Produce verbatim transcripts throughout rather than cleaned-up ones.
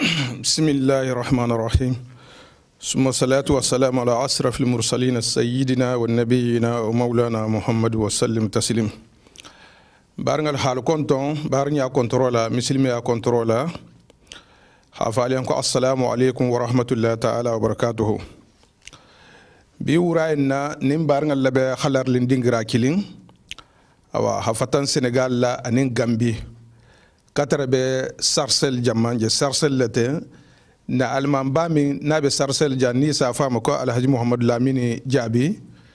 بسم الله الرحمن الرحيم ثم الصلاة والسلام على أشرف المرسلين سيدنا والنبينا ومولانا محمد وسلم تسليم بارن الحال كنتم بارن يا كنترولا مسلم يا كنترولا حافظكم السلام عليكم ورحمة الله تعالى وبركاته بيوراينا نيم بارن اللبه خلر لندينغرا كيلين أو حفتان سنغال لا أنين غامبي كتربه سارسل جمان جه سارسل لته na alman bami na be sarsel janni sa fama ko alhaji muhammad lamini jabi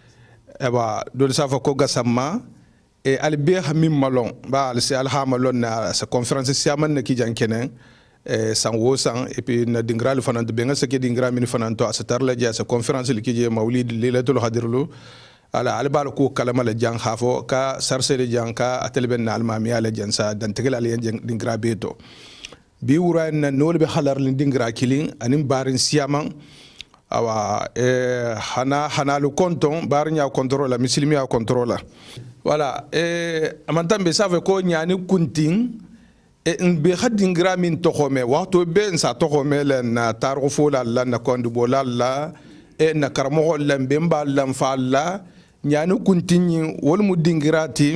eba do sa fa ko gasamma e albe hamim malon ba al si alhamalon na sa conférence siaman na ki jankene e san wo san et puis na dingral fanant be nga se ke dingra min fananto asatar la ja sa conférence li ki je mawlid lilatul hadirlu ala albal ko kalama la jang khafo ka sarsel janka atelben na almami ala jansa dan tegal al dingra beto bi wura na nol be khalar lin dingra kilin anim barin siaman awa e hana hana lu konton barin ya contrôle muslimi ya contrôle voilà e amantam be save ko nyani kuntin e be khadingra min to khome waxto be sa to khome len na tarufo la la na kondu bolalla e na karmo lembe mballam falla nyani kuntin wol mu dingrati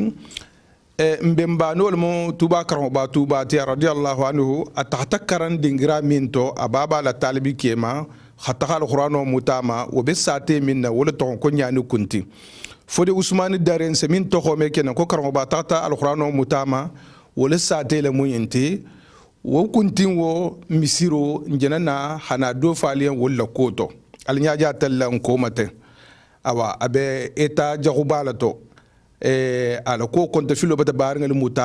mbemba nol mo tuba karmo ba tuba ti radiyallahu anhu atahtakkaran dingira minto ababa la talibi kema khataha alqur'ano mutama wo be sate minna wala to ko nyani kunti fode usman daren se min to ko me kenan ko karmo ba tata alqur'ano mutama wala sate le muyinti wo kunti wo misiro njenana hana do faliyan wala koto alnyaaja tallan ko mate awa abe eta jagubala to e ala ko konta filo bata baringal muta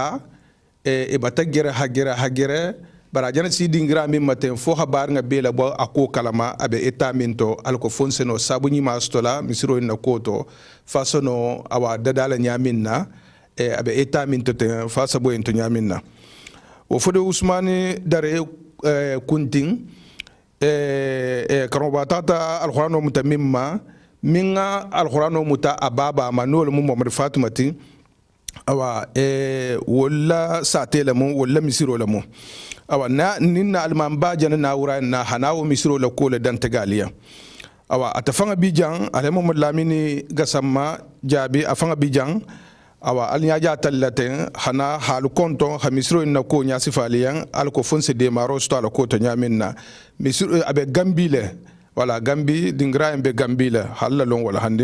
e e bata gere hagere hagere bara jana si dingira min maten fo habaringa bela bo ako kalama abe etaminto alko fonseno sabuni mastola misiro na koto fasono awa dadala nyaminna e abe etaminto te fasabo ento nyaminna o fode usmani dare e, kunting e e karobata alqur'ano mutamimma minga alqur'ano muta ababa manol mu muhammad fatimati awa e wala satela mu wala misiro la mu awa na ninna alman bajana na wura na hanawo misiro la kole dan tagaliya awa atafanga bijan ale muhammad lamini gasamma jabi afanga bijan awa alnya ja tallaten hana halu konton ha misiro na ko nya sifaliyan alko fonse de maro sto ala ko to nyaminna misiro abe gambile voilà gambi dingra embe gambi la halla lon wala handi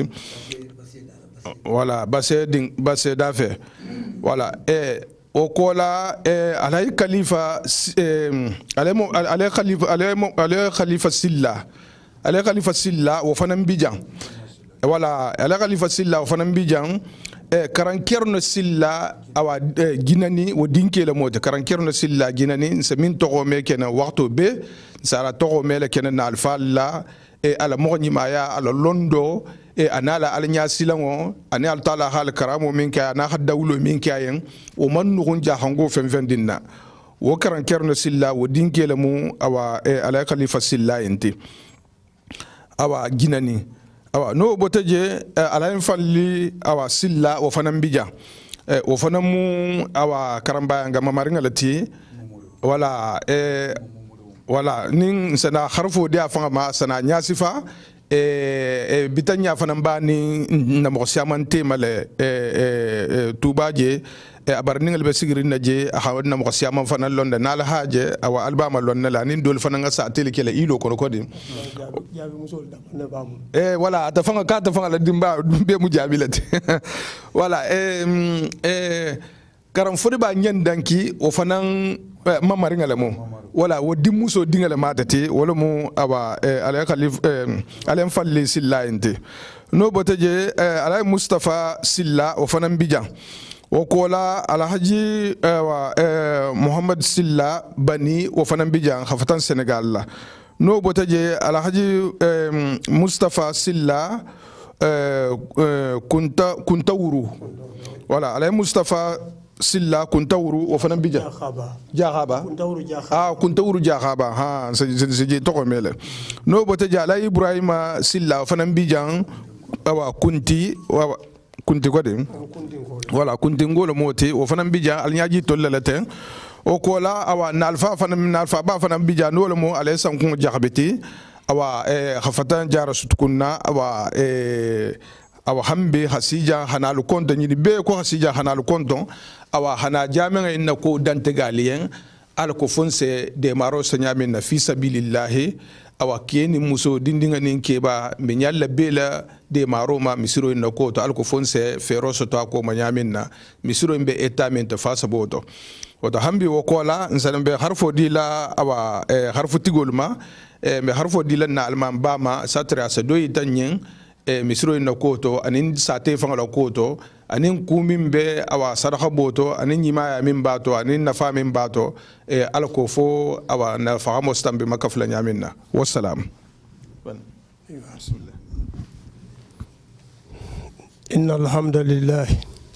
voilà basse ding basse dafe voilà e o kola e alay khalifa ale mo ale khalifa ale mo ale khalifa silla ale khalifa silla wo fanam bijan voilà ale khalifa silla wo fanam bijan e karankerno silla awa ginani wo dinkele mode karankerno silla ginani se min to me kena waxto be sara to mele kenen na alfalla e ala mogni maya ala londo e anala alnya silango ani al taala hal karamo minka na hadawlo minka yen o man nugun jahango fen fen dinna wo karan kerno silla wo dinkele mu awa e ala khalifa silla enti awa ginani awa no botaje ala falli awa silla wo fanam bija e wo fanamu awa karamba ngama maringa lati wala e wala nin sana harfo dia fanga ma sana nyasifa e e bitanya fana mbani na mo siamante male e e tubaje e abarningal be sigri naje hawan na mo siamam fana londe nala haje awa albama lonne la nin dol fana nga sa tele kele ilo kono kodi e wala ata fanga ka ta fanga la dimba be mu jabilati wala e e karam fodi ba nyen danki o fana mamaringa le mo wala wo dimuso dingale matati wala mu aba ala khalif ala falli silla inte no botaje ala mustafa silla o fanan bijan wo kola ala haji wa muhammad silla bani wo fanan bijan khafatan senegal la no botaje ala haji mustafa silla kunta kuntawuru wala ala mustafa silla kuntawuru o fanan bija jahaba kuntawuru jahaba ah kuntawuru jahaba ha se je to ko mele no bote jala ibrahima silla o fanan bijan awa kunti wa kunti ko dem wala kunti ngolo moti o fanan bija al nyaaji tollelete o ko la awa nalfa fana nalfa ba fana bija no mo ale san ko jaxbeti awa e khafatan jara sutkunna awa e awa hambe hasija hanalu konto ni be ko hasija hanalu konto awa hana jamenga inna ko dante galien al ko fonse de maro sanyamin na fi sabilillah awa keni muso dindinga nin keba be nyalla bela de maro ma misiro inna ko to al ko fonse feroso to ko manyamin na misiro be etamen to fasa boto wato hambi wo kola nsan be harfo dila awa e harfo tigolma e be harfo dila na alman bama satra sa doyi tanyen e misiro inna ko to anin sate fangala ko to anin kumin be awa sadaka boto anin nyima ya min bato anin nafa min bato e alko fo awa na fahamo stambe makafla nyaminna wassalam innal hamdalillah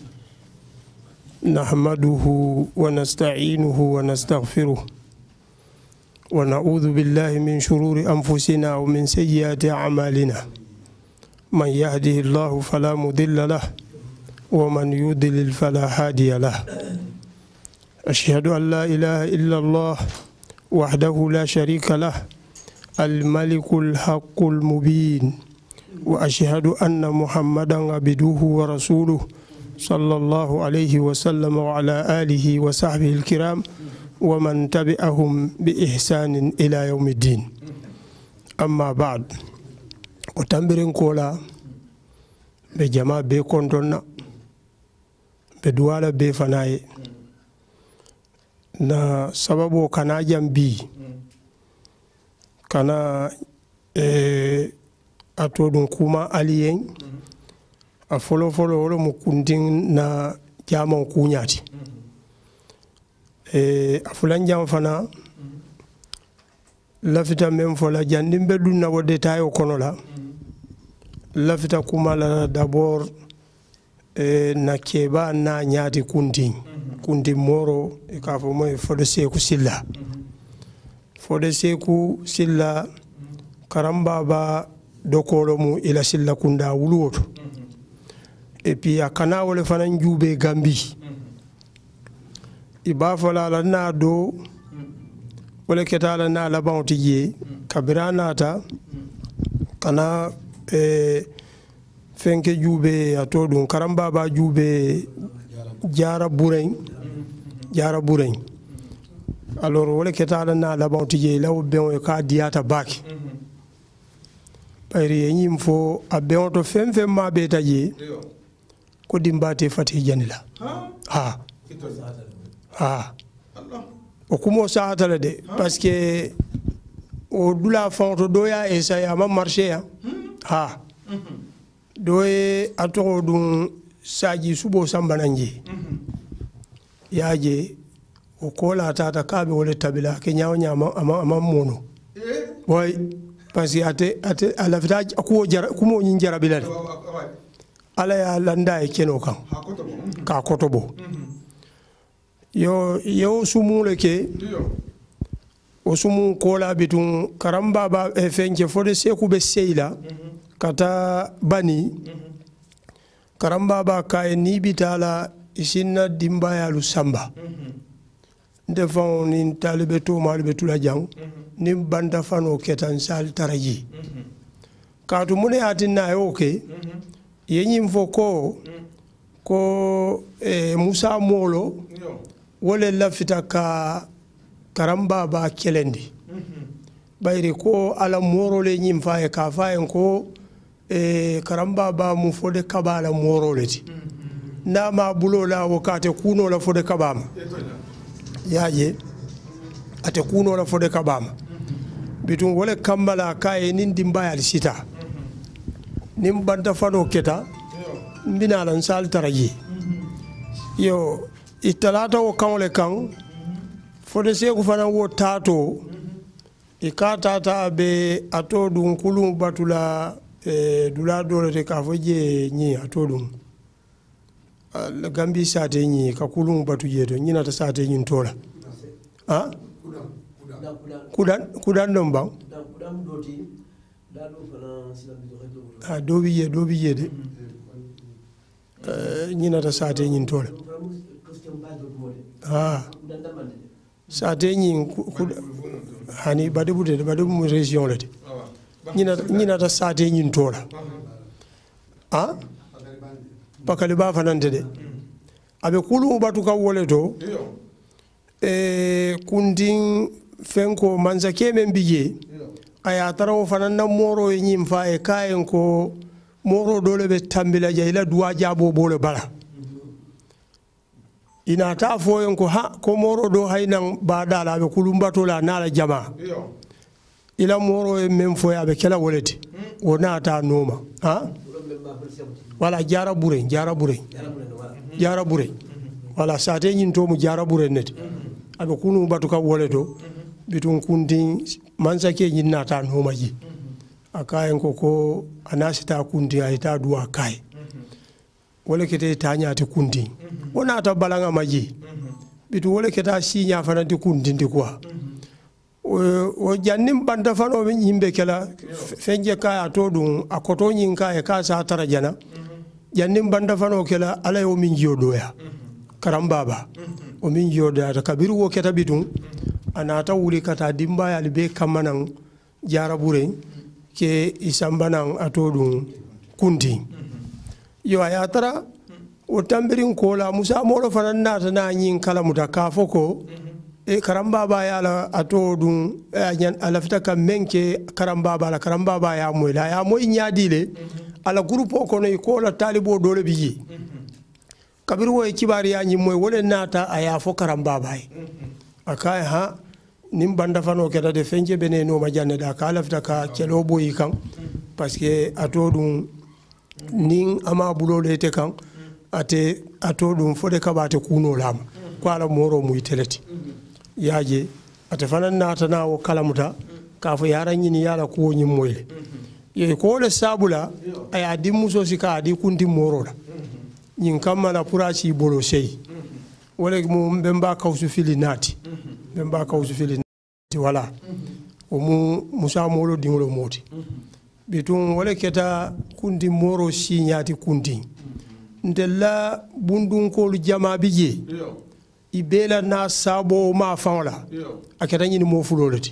nahmaduhu wa nasta'inuhu wa nastaghfiruh wa na'udhu billahi min shururi anfusina wa min sayyiati a'malina man yahdihillahu fala mudilla lahu ومن يضلل فلا هادي له أشهد أن لا إله إلا الله وحده لا شريك له الملك الحق المبين وأشهد أن محمدا عبده ورسوله صلى الله عليه وسلم وعلى آله وصحبه الكرام ومن تبعهم بإحسان إلى يوم الدين أما بعد وتنبرين كولا بجماعة بيكونتنا beduwala be fanaye na sababu kana jambi kana e atodun kuma aliyen a folo folo wolo mukundin na jamon kunyati e afulan jam fana lafita mem fola jandim bedun na wode tayo kono la lafita kuma la d'abord E na keba na nyati kunting kunti moro e ka fo moy fode seku silla fode seku silla karamba ba dokolo mu ila silla kunda wuluto e pi akana wole fanan jube gambi iba fola la na do wole ketala na la bawtiye kabirana ta kana e fenke jube atodun karamba ba jube jara burein jara burein alors wala ketala na la bawtije law ben e ka diata baki bayri yim fo abbe to fem fem ma be taje ko dimbate fati janila ha ha o kumo saatale de parce que o dula fonto doya e sa ya ma marché ha doye atoro dun saji subo sambananje yaje o kola tata kabe wole tabila ke nyaaw nyaama ama ama mono boy parce que ate ate ala village ko jara kumo nyin jara bilal ala ya landa e keno kan ka kotobo yo yo sumule ke o sumu kola bitun karamba ba e fenje fode seku be seila kata bani karamba ba kay ni bitala isinna dimbaya lu samba defon ni talibe to malbe tula jang ni banda fano ketan sal taraji katu mune atinna yoke yenyim foko ko e Musa Molo wole lafita ka karamba ba kelendi bayri ko ala morole nyim faye ka faye ko e karamba ba mu fode kabala moroleti na ma bulola wakate kuno la fode kabama yaje ate kuno la fode kabama bitun wole kambala kaye nin dimbaya sita nim banta fano keta mbina lan sal taraji yo italata o kanole kan fode se ko fana wo tato ikata ta be atodun kulum batula e dula dole te ka foje ni atodun la gambi sate ni ka kulum batuje to ni nata sate ni tola ha kudan kudan non bang kudan doti dalo fana silambi do ha do biye do biye de euh ni nata sate ni tola ha sate ñin hani badebu de badebu mu région le de ñina ñina ta sate ñin tola ah pakali ba fanante de abe kulu batu ka wole to e kundin fenko manza kemen bije aya tarawo fanan na moro e ñim fa e kayen ko moro dole be tambila jayla duwa jabo bole bala ina ta foyen ko ha ko moro do haynan ba dala be kulumbato la nala jama ila moro e men foya be kala wolete wona ta noma ha wala jara bure jara bure jara bure wala sate nyin to mu jara bure net abe kunu batu ka woleto bitun kundi mansa ke nyin na ta noma ji akayen ko ko anasita kundi ay ta duwa kai wole kete tanya ti kundi wona ta balanga maji bitu wole keta sinya fananti kundi ndi kwa o jannim banda fano min yimbe kala fenje kaya to dum akoto nyin kaya ka sa tara jana jannim banda fano kala ala yo min jodoya karambaba o min jodoya ta kabiru wo keta bitun anata wuli kata dimba ya libe kamanan jarabure ke isambanan ato dum kundi yo aya tara o tambirin kola musa moro fanan nata na nyin kala muta kafoko e karamba ba ya la ato dum ala fita kam menke karamba ba la karamba ba ya moy la ya moy nyaadile ala groupe ko no ko la talibo dole biyi kabir wo kibari ya nyi moy wole nata aya fo karamba ba akay ha nim banda fano keda de fenje bene no ma janne da kala fita ka kelo boyi kan parce que ato dum nin ama bulole te kan ate ato dum fode kabate kuno lama ko ala moro muy teleti yaje ate fanan nata na o kalamuta ka fo yaran yin yala ko nyin moyle ye ko le sabula ay adi muso sika adi kundi moro la nyin kamala puraci bolo sey wala mu mbemba kawsu fili nati mbemba kawsu fili nati wala o mu musa molo dingolo moti bitun wala keta kundi moro sinyati kundi ndella bundun ko jama bije ibela na sabo ma fawla akata nyini mo fulolati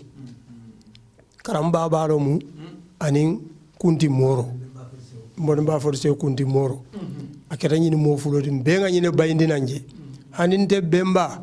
karamba balo mu anin kundi moro mon ba forse kundi moro akata nyini mo fulolati benga nyine bayndi nanje hanin de bemba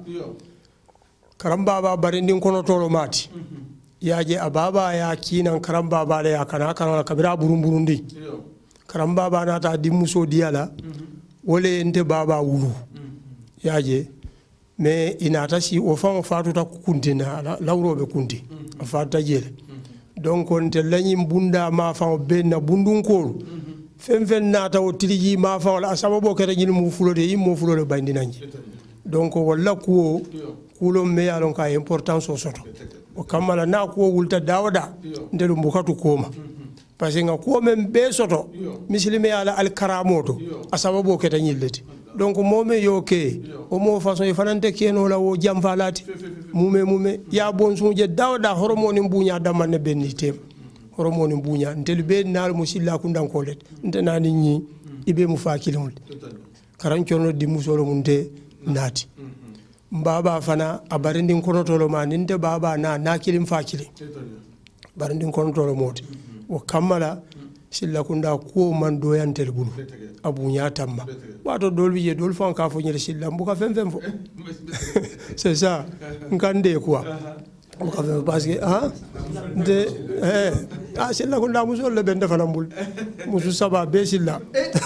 karamba ba barindin kono tolo mati yaje ababa ya kinan karamba ba ya kana kana kabira burum burundi karamba ba na ta dimuso diala wole nte baba wulu yaje me inata si o fam fatu ta kuntina lawro be kunti fata jele donc on te lañi bunda ma fam be na bundun ko fem fen nata o tiliji ma fam la sababo kete ñil mu fulode yi mo fulode bandi nanji donc walla ko kulo me yalon ka importance o soto o kamala na ko wulta dawda ndelu mbukatu koma parce que nga ko men be soto muslime ala al karamoto asababo kete ñilleti donc moome yo ke o mo façon e fanante keno la wo jam falati mume mume ya bon suje dawda hormone buña damanne benni tem hormone buña ntel be nal musilla kundan kolet ntenani ñi ibe mu fakilul karan kiono di musolo munte nati baba fana abarindin konotolo ma ninte baba na nakilim fakili barindin konotolo moti o kamala silla kunda ko man doyantel bulu abu nyatamma wato dolbi je dol fon ka fo nyere silla mbuka fem fem fo c'est ça ngande quoi mbuka fem parce que ah de eh ah silla kunda muso le ben defana mbul musu saba be silla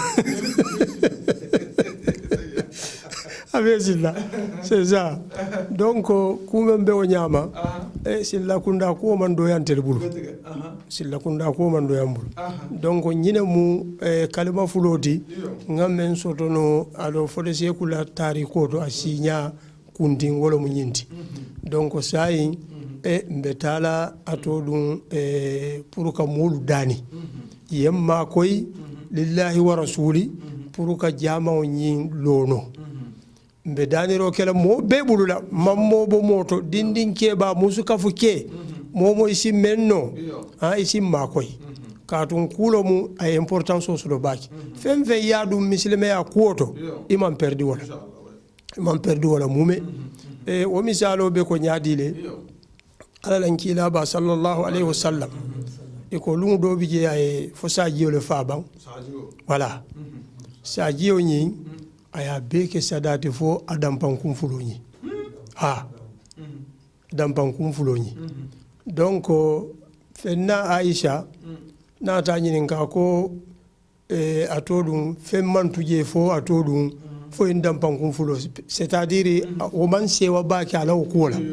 avesilla c'est ça donc kuma be o nyama e silla kunda ko man doyantel bulu silla kunda ko man doyan bulu donc nyine mu e kalima fuloti ngamen sotono alo fode sekula tariko to asinya kundi ngolo mu nyinti donc sai e mbetala atodun e pour ka mulu dani yemma koy lillahi wa rasuli pour ka jama o nyin lono mbe daniro kala mo be bulula mammo bo moto dindin ke ba musu kafu ke momo isi menno ha isi makoy katun kulo mu ay importance so do baki fem fe yadu muslime ya kuoto imam perdi wala imam perdi wala mume e o misalo be ko nyaadile ala lan kila ba sallallahu alaihi wasallam e ko lungu do bi je ay fo sajiyo le fa ban voilà sajiyo ni aya be ke sadati fo adam pankum fulo ni ha adam pankum fulo ni donc fenna Aisha na ta nyinin ka ko e atodum femman tuje fo atodum fo indam pankum fulo c'est-à-dire o man sewa ba ki ala ko la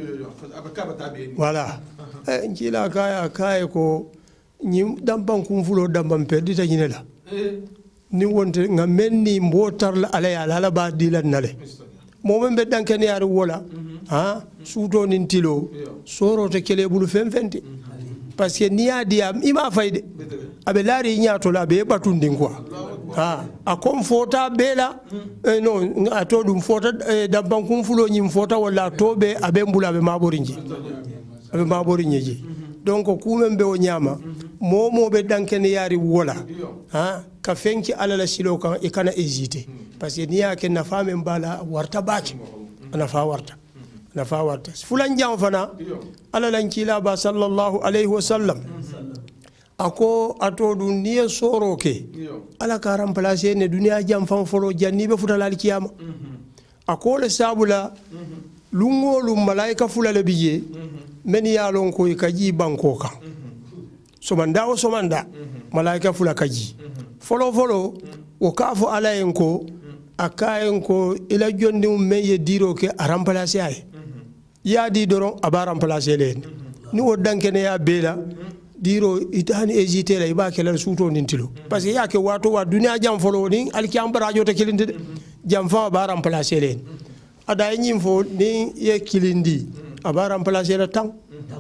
voilà e njila kaya kaya ko ñi damban kum fulo damban perdi ta ñine la ni wonte nga menni mbotar la ala ya la ba di la nale momen be danken yar wola ha suto nin tilo soro te kele bulu fem fenti parce que ni adi am ima fayde abe lari ñaato la be batundin quoi ha a kom fota bela e non ato dum fota damban kum fulo ñim fota wala tobe abe mbula be maborinji abe maborinji donc kumen be o ñama momo be dankene yari wola ha ka fenki ala la silo kan e kana hésiter parce que niya ke nafa men bala warta baki nafa warta nafa warta fulan jam fana ala lan kila ba sallallahu alaihi wasallam ako ato duniya soro ke ala ka remplacer ne duniya jam fan folo janni be futala al kiyama ako le sabula lungolu malaika fulale biye men yalon ko kaji banko kan somanda o somanda malaika fula kaji folo folo o kafo ala en ko akayen ko ila jondi men ye diro ke a remplacer ay ya di doron aba remplacer len ni o dankene ya bela diro itani hésiter la iba kelal suto nintilo parce que ya ke wato wa dunia jam folo ni alkiyam barajo te kilinde jam fa ba remplacer len ada nyim fo ni ye kilindi aba remplacer la tan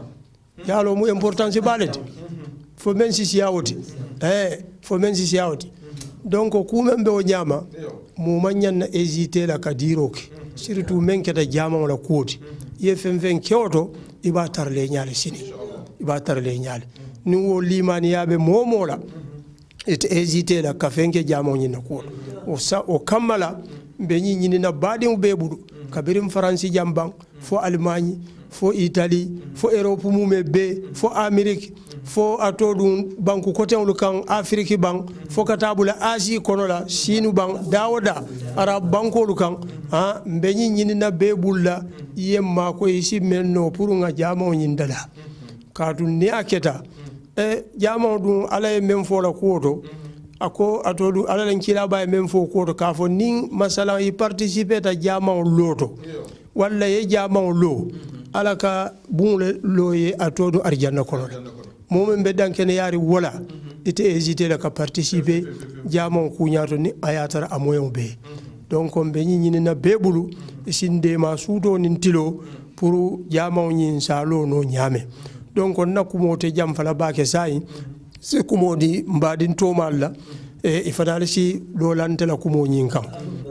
yalo mu importance balete fo men si siawoti eh fo men si siawoti donc ku men be o nyama mu manyan na hésiter la kadiro ke surtout men ke da jama wala koti ye fem fen kyoto iba tarle nyaale sini iba tarle nyaale ni wo limani yabe momola et hésiter la ka fenke jama nyina ko o sa o kamala be nyini na badi be budu kabirim faransi jambang fo Allemagne fo Italie fo Europe mume be fo Amerique fo atodun banku kote kan Afrique bang fo katabula Asie konola Chine bang dawoda arab banko kan ha mbenyi nyini na be bulla yemma ko isi menno pour nga jamo nyindala kadu ni aketa e jamo dun ala men fo la koto ako atodu ala len kila bay men fo koto ka fo ning masala yi participer ta jamo loto walla ye jamo lo ala ka bunle loye atodu arjanna kono momen be dankene yari wola ite hésiter la ka participer jamo kunyato ni ayatara amoyon be donc on be nyini na bebulu sinde ma sudo nin tilo pour jamo nyin salo no nyame donc on nakumote jam fala bake sai se kumodi mbadin to malla e ifadale si do lantela kumo nyin kan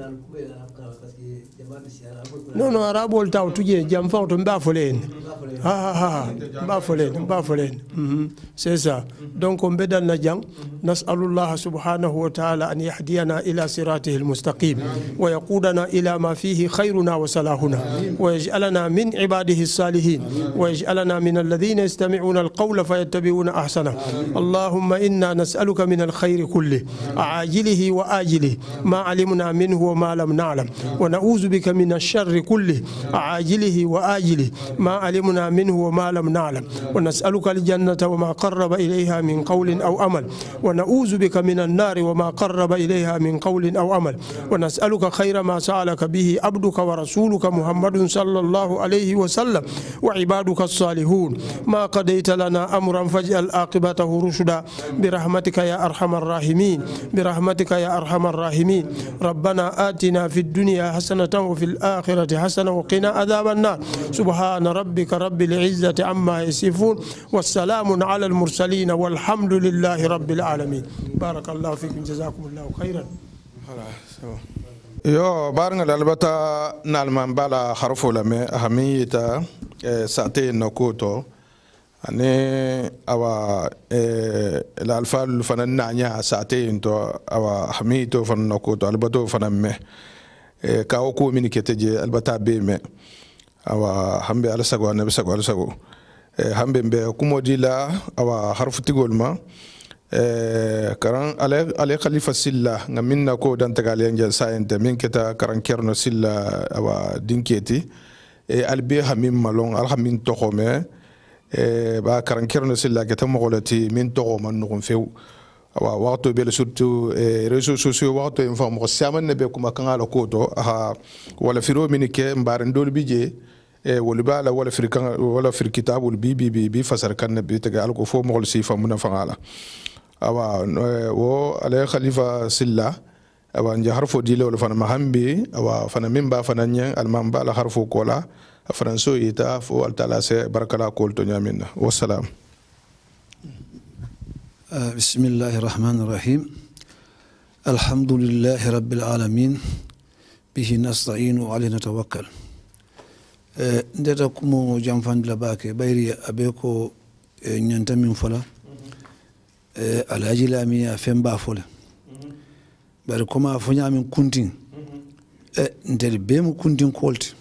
non non arabol taw tuje jam fa to mba folen ha ha ha mba folen mba folen c'est ça donc on bedal na jang nas'alullah subhanahu wa ta'ala an yahdiyana ila siratihi almustaqim wa yaqudana ila ma fihi khayruna wa salahuna wa yaj'alana min ibadihi as-salihin wa yaj'alana min alladhina yastami'una alqawla fayattabi'una ahsana allahumma inna nas'aluka min alkhayr kulli ajilihi wa ajilihi ma alimna minhu wa ma lam na'lam wa na'udhu bika min ash-sharri كله عاجله وآجله ما علمنا منه وما لم نعلم ونسألك الجنة وما قرب إليها من قول أو عمل ونعوذ بك من النار وما قرب إليها من قول أو عمل ونسألك خير ما سألك به عبدك ورسولك محمد صلى الله عليه وسلم وعبادك الصالحون ما قضيت لنا أمرا فاجعل عاقبته رشدا برحمتك يا أرحم الراحمين برحمتك يا أرحم الراحمين ربنا آتنا في الدنيا حسنة وفي الآخرة حسنة وقنا عذاب النار سبحان ربك رب العزة عما يصفون والسلام على المرسلين والحمد لله رب العالمين بارك الله فيكم جزاكم الله خيرا yo barnga dalbata nalman bala harfo lame ahamiyita sate nokoto ane awa el alfal fanan nanya sate into awa ahamiyito fanan nokoto albato fanan me ka ko communiquer je albata be me awa hambe ala sago anabi sago ala sago e hambe be kumodi la awa harfu tigol ma e karan ale ale khalifa silla ngaminna ko dan tagale ngal sayente min keta karan kerno silla awa dinketi e albe hamim malon alhamin tokhome e ba karan kerno silla keta mogolati min tokhoma nukun few awa waxto be surtout e réseaux sociaux waxto informe ko saman ne be kuma kangala koto ha wala firo minike mbare ndol bije e wala bala wala firkan wala fir kitabul bi bi bi fasar kan bi taga alko fo mo si fa muna fangala awa wo ale khalifa silla awa nja harfo dile wala fana mahambi awa fana mimba fana nya alman bala harfo kola franso ita fo altala se barakala kol to nyaminna wassalam. بسم الله الرحمن الرحيم الحمد لله رب العالمين به نستعين وعليه نتوكل ndeta kumo jamfandi la bake bayri abeko nyanta min fola alhaji lami a femba fola bari koma fonya min kuntin ndel be mu kuntin kolti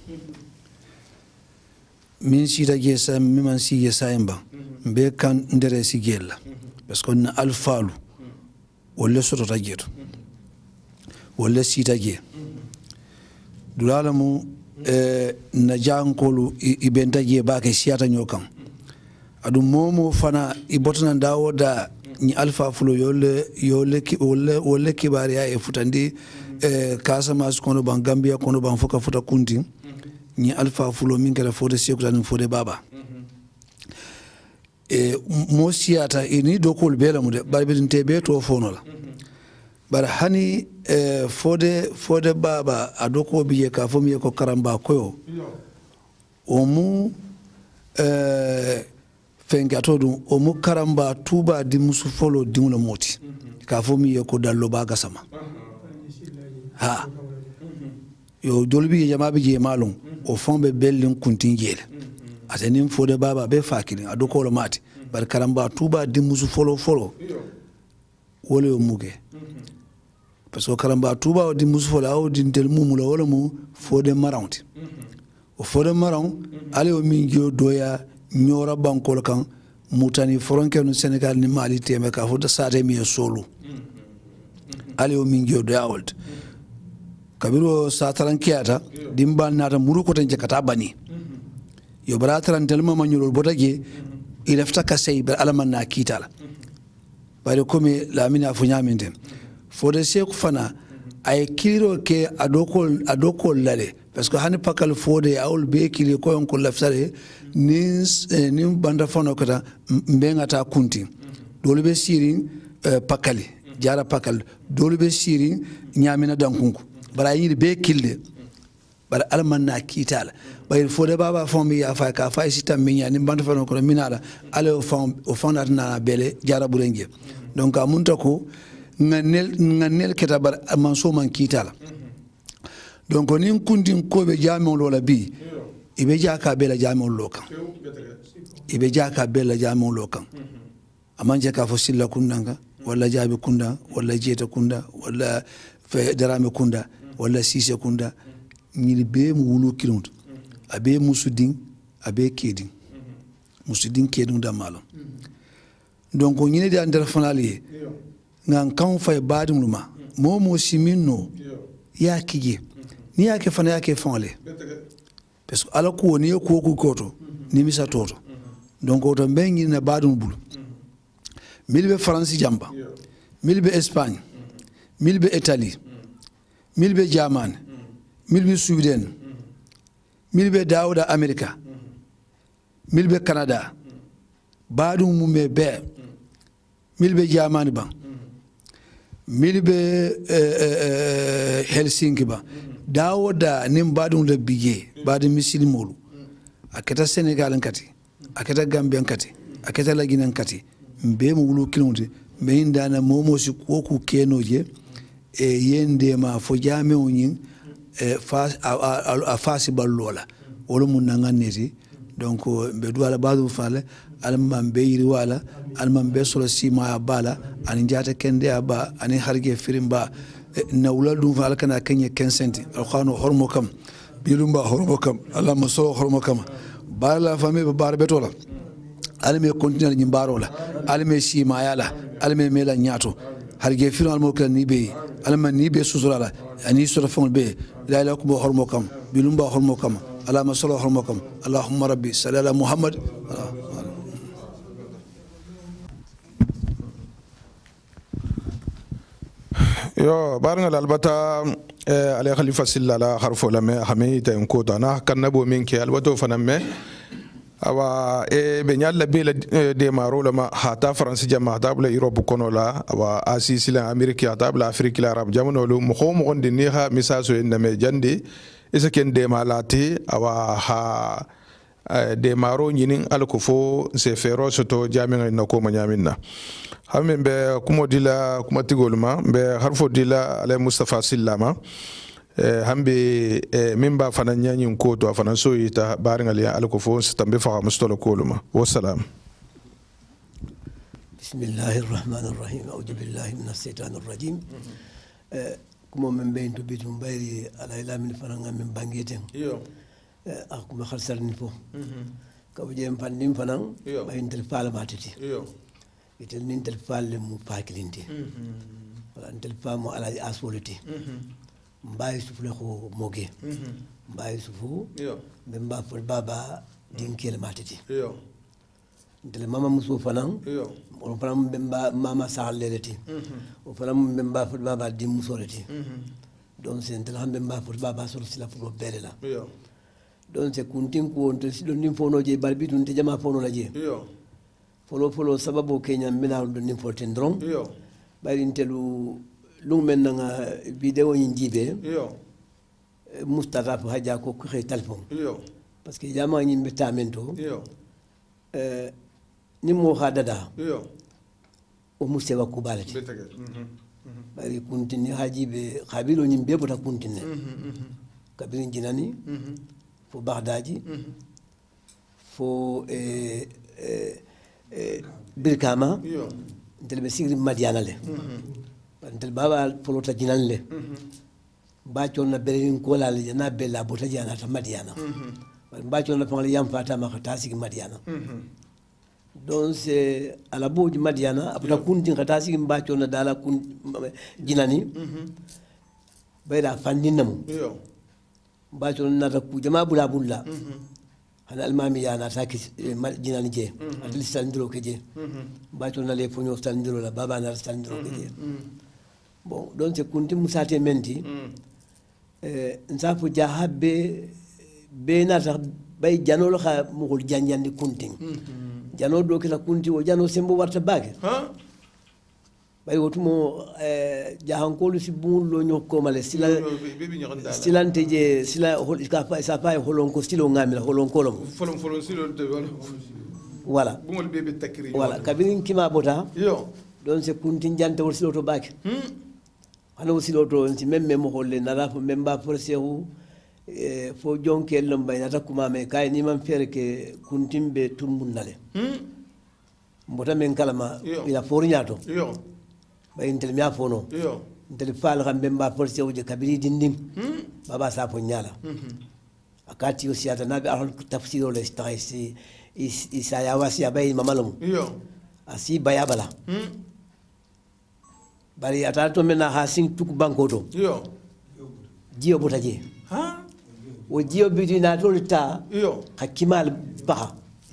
min sita gesa min man si gesa emba be kan ndere si gella parce que na alfalu wala soto tageto wala sita ge dulalamu eh, na jankolu ibenta ge ba ke siata nyokan adu momo fana ibotana dawo da ni alfa fulo yole yole ki wala wala kibari ya e futandi eh, kasa mas kono ban Gambia kono ban foka futa kunti ni alfa fulo min kala fode sekutani fode baba e mo siyata ini dokol bela mude barbedin tebe to fonola bar hani e fode fode baba adoko biye ka fomi ko karamba koyo o mu e fengato dum o mu karamba tuba di musu folo dimula moti ka fomi ko dallo baga sama ha yo dolbi jama bi je malum o fombe bellin kuntingele atenin fode baba be fakiri adoko lo mati bar karamba tuba di musu folo folo wole o muge parce que karamba tuba di musu folo aw di tel mumula wala mu fode marawti o fode maraw ale o minjo doya nyora bankol kan mutani foronke no Senegal ni Mali teme ka foda sate mi solo ale o minjo doya old kabiro sataran kiyata dimbal nata muru ko tan jakata bani yo barataran telma manyol botage ilafta kasay bar alaman na kitala bare komi lamina funyaminde fode seku fana ay kilo ke adokol adokol lale parce que hani pakal fode awol be kili ko on ko laftare ni ni banda fono kata mbenga ta kunti dole be sirin pakali jara pakal dole be sirin nyamina dankunku bara yiri be kilde bara alaman na kitala bay fode baba fombi ya fa ka fa sitam minya ni banda fa ko minala ale o fond o fondat na bele jara burenje donc amunta ko nganel nganel keta bar man so man kitala donc ni kundin ko be jamon lola bi ibe jaka bela jamon lokan ibe jaka bela jamon lokan amanje ka fo silla kundanga wala jabi kunda wala jeta kunda wala fe darame kunda wala sise kunda ñi be mu wulu kiluntu abe musudin abe kedin musudin kedin da malon donc ñi de andal fanali ngan kan fay badum luma momo siminno ya kije ni yake fana yake fanle parce que ala ko ni ko ko koto ni misa toto donc oto bengi na badum bulu milbe France jamba milbe Espagne milbe Italie milbe Germany milbe Sweden milbe Dauda America milbe Canada badum mumbe be milbe Germany ba milbe Helsinki ba Dauda nim badum le bige badum misilmolu aketa Senegal kati aketa Gambia kati aketa la Guinée kati mbe mu wulu kilonte mbe indana momo si koku kenoje e yende ma fo jame onyin e fa a fasi ballola wala mun nanganeti donc mbe duwala badu fale alma mbe yiri wala alma mbe solo sima bala ani jata kende aba ani harge firimba nawla dum fala kana kenye kensenti alkhano hormo kam bilumba hormo kam Allah mo so hormo kam bar la famille be bar betola alme continue ni barola alme sima yala alme mela nyato har ge final mo kan ni be alma ni be susura ani sura fon be la ilaha ko hormo kam bilumba hormo kam Allah mo so hormo kam Allahumma rabbi sallallahu muhammad yo barngal albata eh, ale khalifa silla la harfo la me hami ta en kota na kannabo min ke albato fanan me awa e be nyalla be la de maro la ma hata france jama hata bla europe kono la awa asisi la america hata bla afrique la arab jamono lu mo khom gonde ni ha misaso en me jande isa ken de malati awa ha de maro nyinin alkufo se fero soto jamin na ko manyaminna hamin be kumo dila kuma tigolma be harfo dila ale mustafa sillama e hambe e mimba fana nyanyin ko to fana so yita baringal ya alkufo tambe fa mustolo koluma wassalam bismillahir rahmanir rahim a'udhu billahi minash shaitanir rajim kuma men be to bitum bayri ala ila min fana ngam bangeten yo akuma khalsar ni fo ka bu jem fandim fana bayin tel fala matati yo itel nin tel falle mu pakilinte wala tel famo ala asolite mbayi sufle ko moge mbayi sufu be mba fol baba dinkel matati yo tel mama muso fanan yo on fanan be mba mama salleleti o fanan be mba fol baba dim musoleti don sen tel hambe mba fol baba sol sila fo belela yo don se kuntin ko on tel sidon nim fono je balbitun te jama fono la je yo folo folo sababu kenya mina ndo ni foten dron yo bari ntelu lung men nga video yin jibe yo mustafa haja ko ko telefon yo parce que jama nyi metamento yo euh ni mo hadada yo o musewa kubalati bari kuntini hajibe khabilo nyi be bota kuntine kabiri jinani fo bagdaji fo eh birkama ntel be sigri madiana le ntel baba polota jinan le ba chonna berin ko la le na bella bota jana ta madiana ba chonna fangale yam fata ma khata sigi madiana donc c'est à la bout madiana apta kunti khata sigi ba chonna dala kun jinani bayda fandinam ba chonna ta ku jama bula bulla ana almami yana taki jinani je adli sandro ke je ba to na le fonyo sandro la baba na sandro ke je bon donc c'est kunti musate menti euh nsafu jahabe be na ta bay janolo kha mugul janjandi kunti jano do ke la kunti o jano sembo warta bage ha bay wotumo eh jahankolu si bun lo nyoko male sila silante je sila hol ka fa sa fa holon ko silo ngamila holon kolom folon folon silo de voilà bungol bebe takri voilà kabirin kima bota yo don se kuntin jante wol silo to bak hmm ana silo to si memme mo holle nala fo memba forcehu e fo jonke lombay nata kuma me kay ni man fere ke kuntimbe tumbundale hmm mbota men kalama ila fornyato yo ba intel mi afono yo intel fal gambe mba force wuje kabiri dindim hmm baba sa po nyala hmm akati yo siata nabi ahol tafsiro le staisi isa ya wasi bay mamalum yo asi bayabala hmm bari atato mena ha sing tuku bankoto yo jio botaje ha o jio bidina tolta yo hakimal baha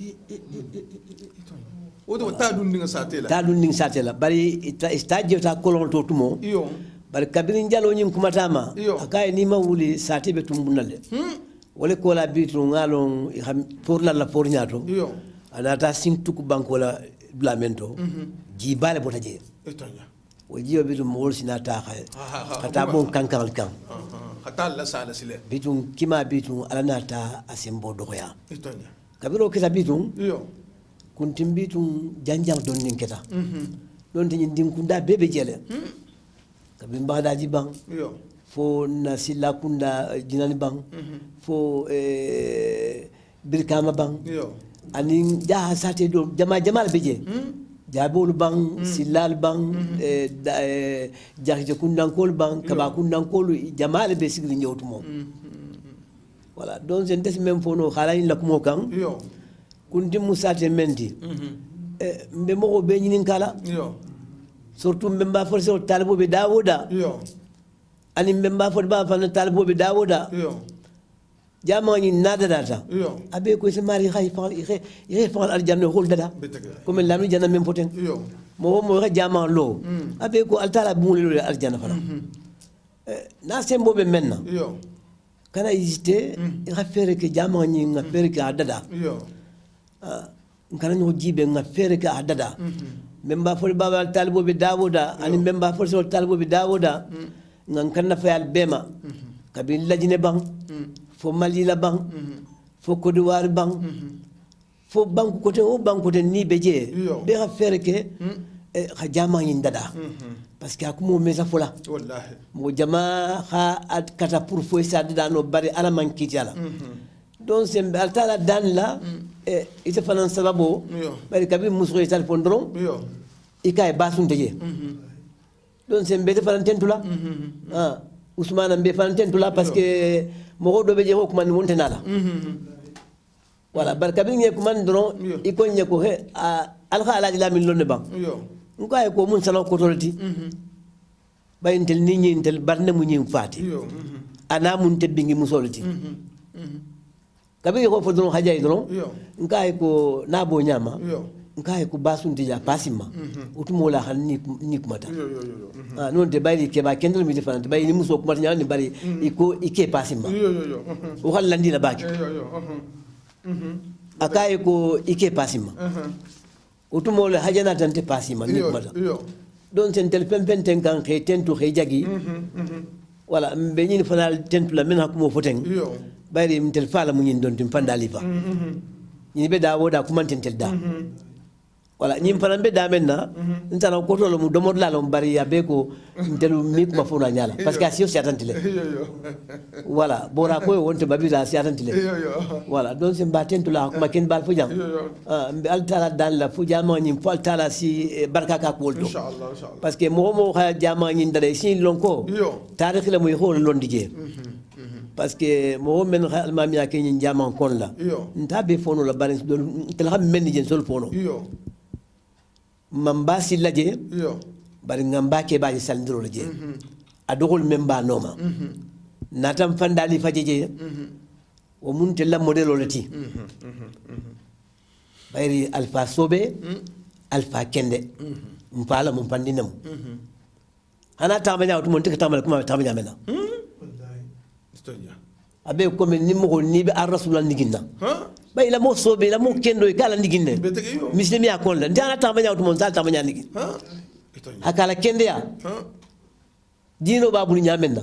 odo ta dun ninga satela ta dun ninga satela bari stage ta kolon to tumo iyo bari kabirin jalo nyin kuma tama akay ni mawuli satibe tumbunale hmm wala ko la bitu ngalon pour la la pour nyato iyo anata sing tuku banko la blamento ji bale botaje etonya o jiyo bitu mol sinata khay kata bon kankal kan kata la sala sile bitu kima bitu alanata asembo doya etonya kabiro kisa bitu iyo kuntimbitum janjang don ninketa mhm don tin dinkunda bebe jele mhm kabin badaji bang yo fo na silla kunda jinani bang mhm fo eh birkama bang yo ani jaha sate do jama jamal beje mhm jabol bang silal bang eh jahje kundankol bang kaba kundankol jamal be sigri nyawtumo voilà donc c'est des même fono xala ni lak mo kan yo kunti musate menti e mbe mo be nyinin kala yo surtout mbe mba force o talbo be dawoda yo ani mbe mba force ba fa talbo be dawoda yo jama ni nada data yo abe ko se mari khay fa khay fa al janna hol dada comme la mi janna même foten yo mo mo khay jama lo abe ko al tala bu mo al janna fala na sembo be menna yo kana hésité nga fere ke jama ni nga fere ke dada yo kana no jibe nga fere ke dada memba fo baba talbo be dawoda ani memba fo so talbo be dawoda nga kanna fa al bema kabil lajine bang fo mali la bang fo Côte d'Ivoire bang fo banque côté o banque côté ni beje be ga fere ke ha jama yin dada parce que akumo mesa fola wallahi mo jama ha at kata pour fo sa dada no bari ala man kitala donc c'est altala dan la e ite fanan sababo bari kabi muso ital pondron yo ikay basun teje donc c'est mbete fanan tentula ah Ousmane mbe fanan tentula parce que mo do be je ko man wonte nala voilà bar kabi nge ko man dron iko nye ko he alha alaji la min lonne bang yo ko ay ko mun sala ko tolti bayin tel ni ñi tel barne mu ñi fati yo ana mun tebbi ngi musolti kabi ko fo dron haja dron yo ngai ko nabo nyama yo ngai ko basunti ja pasima utumo la han ni ni kumata yo yo yo ah non de bayri ke ba kendal mi defante bayri ni muso kumata nyani bari iko ike pasima yo yo yo o hal landi la baki yo yo akaye ko ike pasima utumo la hajana tante pasima ni kumata yo don sen tel pempen ten kan ke tentu ke jagi wala be ni fanal tentu la men hakumo foten yo bayri mi tel fala mu nyin don tim pandali fa ni be dawo da kuma tentel da wala ñim fanan be damen na ntana ko to mu domod la lom bari ya be ko ndelu mi ko fona nyala parce que asio siatantile yo yo wala bora ko wonte babi da siatantile yo yo wala don se mbaten to la kuma ken bal fu jam yo yo ah mbe altala dan la fu jama ñim fo altala si barka ka ko woldo inshallah inshallah parce que mo mo ha jama ñin dare si lonko yo tarikh la muy hol lon dije parce que mo men almami ya ken ñin jama kon la yo ntabe fono la bari do tel xam men ni jen sol fono yo mamba sillaje yo bari ngamba ke baji saldiro laje adogol memba noma natam fandali fajeje o mun tella modelo lati bayri alfa sobe alfa kende mpala mun pandinam hana tamanya to mon tika tamala kuma tamanya mena abe ko men ni mo ni be ar rasulan niginna bay la mo sobe la mo kendo e kala ndiginne muslimi akon la ndana tamanya to mon zal tamanya nigi hakala kende ya dino babu ni nyamenna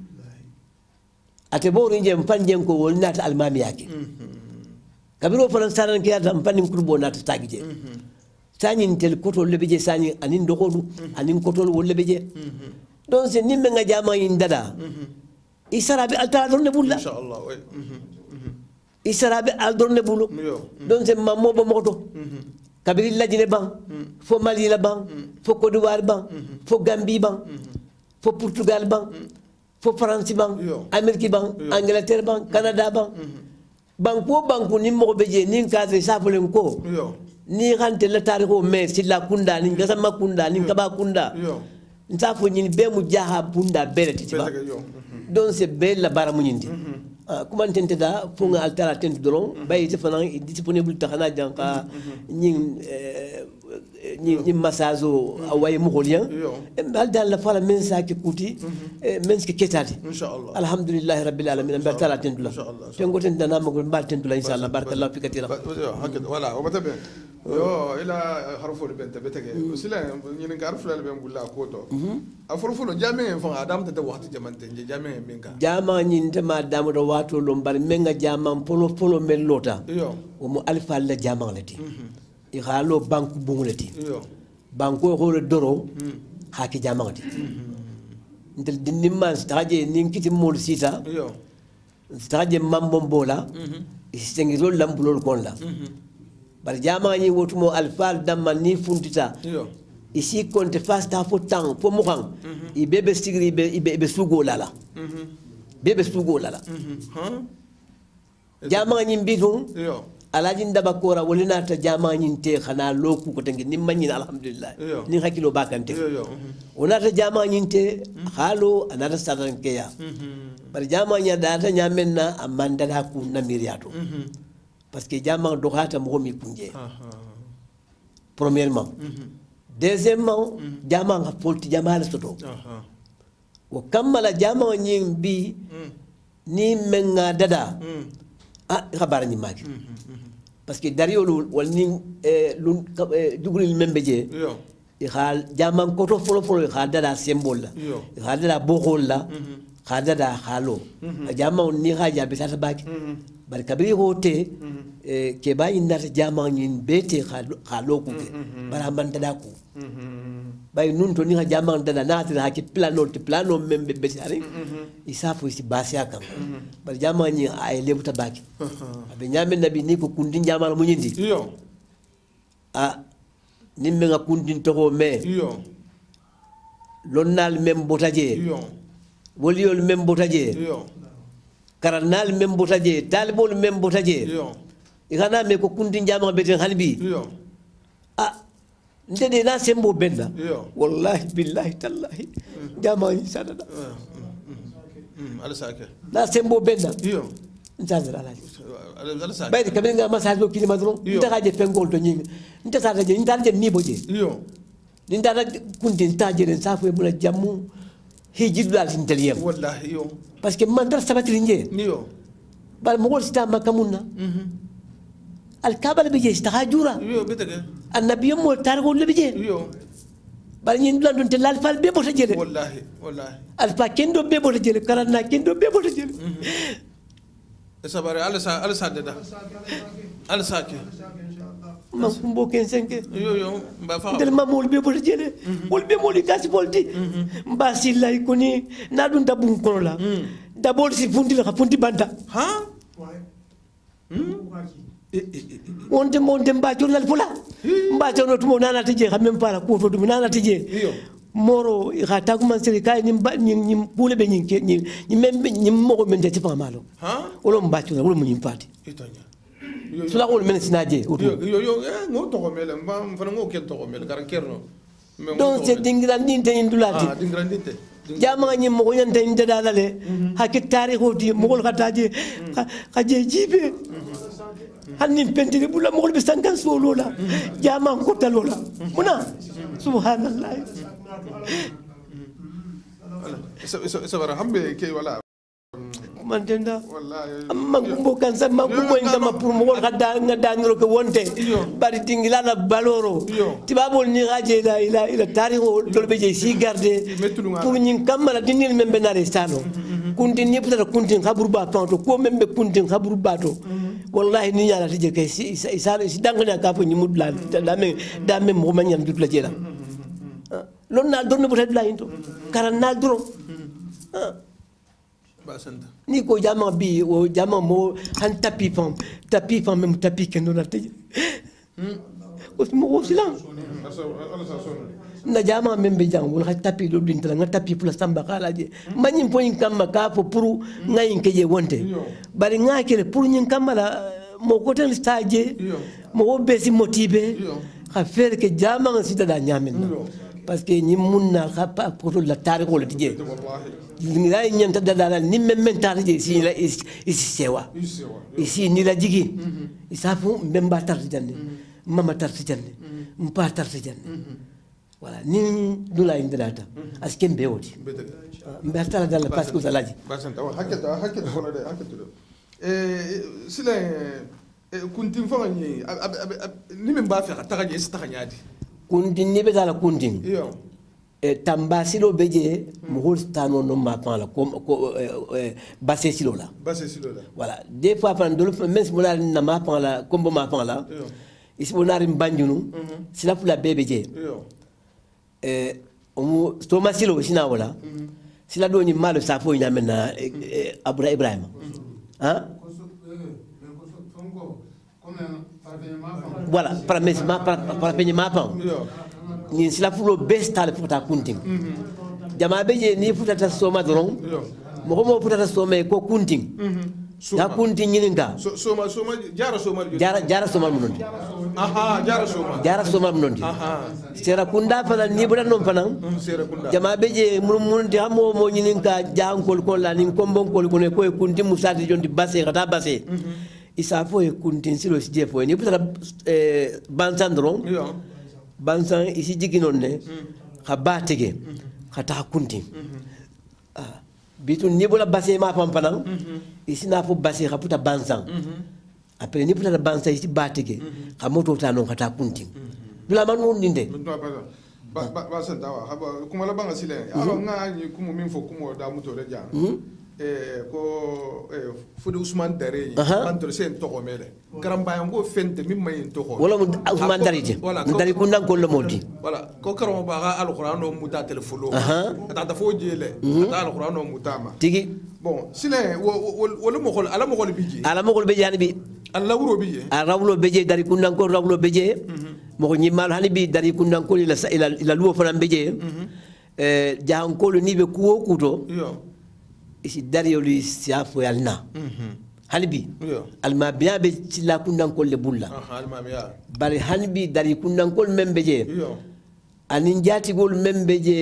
ate boru nje mpanjen ko wol nata almami yake kabiro fanan sanan ke adam panim kurbo nata tagije sanin tel kotol lebeje sani anin dokodu anin kotol wol lebeje don se nimme nga jama yin dada isara bi alta don ne bulla inshallah oui isara bi al don ne bulu don se mammo bo moto kabiri lajine bang fo mali la bang fo Côte d'Ivoire bang fo Gambie bang fo Portugal bang fo France bang Amérique bang Angleterre bang Canada bang banko banko ni mo beje ni kadre safolen ko ni rante la tariko mais silla kunda ni gasama kunda ni kaba kunda ntafo ni be mu jaha bunda bereti tiba don se bella bara mu nyindi kuma tente da funga altara tente doron bay te fana disponible ta xana janka ñi ñi ñi massage away mu xolian dal dal la fala men sa ki kuti men ski ketati inshallah alhamdulillah rabbil alamin bar tala tente la tengo tente na mago bar tente la inshallah barakallahu fikatira هكذا ولا وبتبع yo ila harfo de bente betege sila ñin ka harfo la ben bulla ko to afurfu lo jame en fa adam ta waxti jamante je jame en ka jama ñin te ma damu do wato lo mbar menga jama polo polo mel lota yo o mo alfa la jama lati i xalo banku bungulati yo banko holo doro haki jama lati ndel dinni man staje nin kiti mol sita yo staje mambo mbola istengi rol lambulol kon la bar jama ni wotumo alfal damma ni funtita yo ici konte fasta fo tan fo mo kan i bebe sigri be be sugo lala bebe sugo lala jama nyin bitu yo alaji ndaba kora wolina ta jama nyin te khana loku ko tangi nim manyin alhamdulillah ni hakilo bakante yo yo wona ta jama nyin te khalo anata satan keya bar jama nya data nyamenna amanda da ku namiriato parce que jama do khata mo mi kunje premièrement deuxièmement jama nga polti jama la soto wo kammala jama nyin bi ni menga dada ah khabar ni magi parce que dario wal ni lu dugul membe je yo e khal jaman koto folo folo khal dada symbole la khal dada bokhol la khal dada khalo jaman ni khaja be tata baki bar kabiri hote ke bayi nata jaman ni bete khalo ku ke bar man dada ku bay nun to ni ha jaman dada nati ha ki plano ti plano membe be sari isa fo si basia kam bar jaman ni ay lebuta baki be nyame nabi ni ko kundi jaman mu nyindi yo ah nimme nga kundin to me yo lonnal mem botaje yo woliol mem botaje yo karanal mem botaje talibol mem botaje yo igana me ko kundin jama beten halbi yo ah ndede na sembo benna yo wallahi billahi tallahi jama ni sadada ala sake na sembo benna yo ntazira alaji ala sake bayde kabe nga masajo kilima dron nta je pengol to nyinga nta sata je nta je nibo je yo nta da kundin tajere safu e bula jamu hijid dal inteliyam wallahi yo parce que man dar sabati nje yo bal mogol sita makamuna al kabal be je istahajura yo betake annabi mo targo le je yo bal nyin dulan don te lal fal be bota jele wallahi wallahi al fa kendo be bota jele karana kendo be bota jele sabare ala sa ala sa dada ala sake ma kumbo ken senke yo yo mba fa del mamol be bota jele wol be moli gas bolti mba silay ko ni na dun tabun kono la dabol si fundi la fundi banta ha wonde monde mba jurnal fula mba jono tumo nana tije xam même pas la ko to dum nana tije moro ga taguma seri kay ni ni ni pule be ni ni ni membe ni mo men de tipa malo ha wolo mba jurnal wolo mun pati itonya sula wolo men sinaje yo yo yo ngo to ko mele mba mfana ngo ken to ko mele garan kerno donc c'est dingiran ni te indulati ah dingiran dite jama ni mo nyante inde dalale hakki tarikh di mo gol khataje khaje jibe hanni pentire bula mo gol be sankan so lola jama ko talola muna subhanallah isa isa isa bara hambe ke wala man tenda wallahi amma kumbo kan sa man kumbo ngama pour mo gol khada nga daniro ko wonte bari tingila na baloro tibabol ni gaje la ila ila tarikh do be je si garder pour nyin kamala dinil membe na restano kuntin ni putata kuntin khaburu ba panto ko membe kuntin khaburu bato wallahi ni nyala tije kay si isa si dangana ka fo ni mudla da me da me mo ma nyam dutla jela lon na dorno botat la into karan na dro ba santa ni ko jama bi o jama mo han tapi pam tapi pam même tapi ken do na tije ko mo silam na jama membe jang wol ha tapi do din tala nga tapi pula samba kala je manyim poin kam ka fo puru ngayin ke je wonte bari nga kele puru nyin kamala mo ko ten stage mo be si motivé ha faire que jama nga sita da nyamen parce que ni munna ka pa pour la tariko le tije ni la nyanta da da ni memmen tarije si la isi sewa isi ni la jigi isafu memba tarjanne mama tarjanne mpa tarjanne voilà ni dula indata asken bewoti mbertala dalla parce que salaji basanta wa hakka hakka hono de hakka do eh sila kuntin fa ni ni men ba fi ta gaje sta kanyadi kuntin ni be dala kuntin yo e tambasilo beje mo stano no ma pan la ko basse silo la basse silo la voilà des fois pan do même si mo la na ma pan la kombo ma pan la isi mo nari mbanjunu sila pula bebe je yo eh omu stoma silo sina wala sila do ni malo sa fo nyame na abura ibrahima hein voilà para mes ma para penye ma pan ni sila fulo bestal futa kunting jama beje ni futa ta soma doron mo ko mo futa ta soma ko kunting ya kunti nyininga soma soma jara soma jara jara soma munondi aha jara soma jara soma munondi aha sera kunda fana ni budan non fana sera kunda jama beje mun munondi hamo mo nyininga jankol ko la ni kombon kol ko ne ko kunti musadi jondi basse kata basse isa fo e kunti silo sije fo ni putara eh bansandron yo bansan isi jiginon ne ka batege kata kunti ah bitun ni bola basse ma pampana isi na fo basse ka puta bansan après ni puta bansan isi batege ka moto ta non kata kunti dula man won dinde ba ba ba san dawa haba kuma la banga sile aba nga ni kuma min fo kuma da muto da jan eh ko eh fudu Usman Dare bantor sen to ko mele karamba yango fente min mayin to ko wala Usman Dare je Dare kun nan ko lo modi wala ko karamba ba alquran no muta telefono ta ta fo jele ta alquran no mutama tigi bon sile wala mo xol ala mo xol biji ala mo xol biji hani bi alla wuro biji ala wuro biji Dare kun nan ko rawlo biji mo ko nyimal hani bi Dare kun nan ko ila ila luwo fana biji eh jahan ko ni be kuwo kuto yo isi Dare yoli siafo yalna halibi alma biya be la kundan ko le bulla alma biya bari halibi Dare kundan ko membe je anin jati gol membe je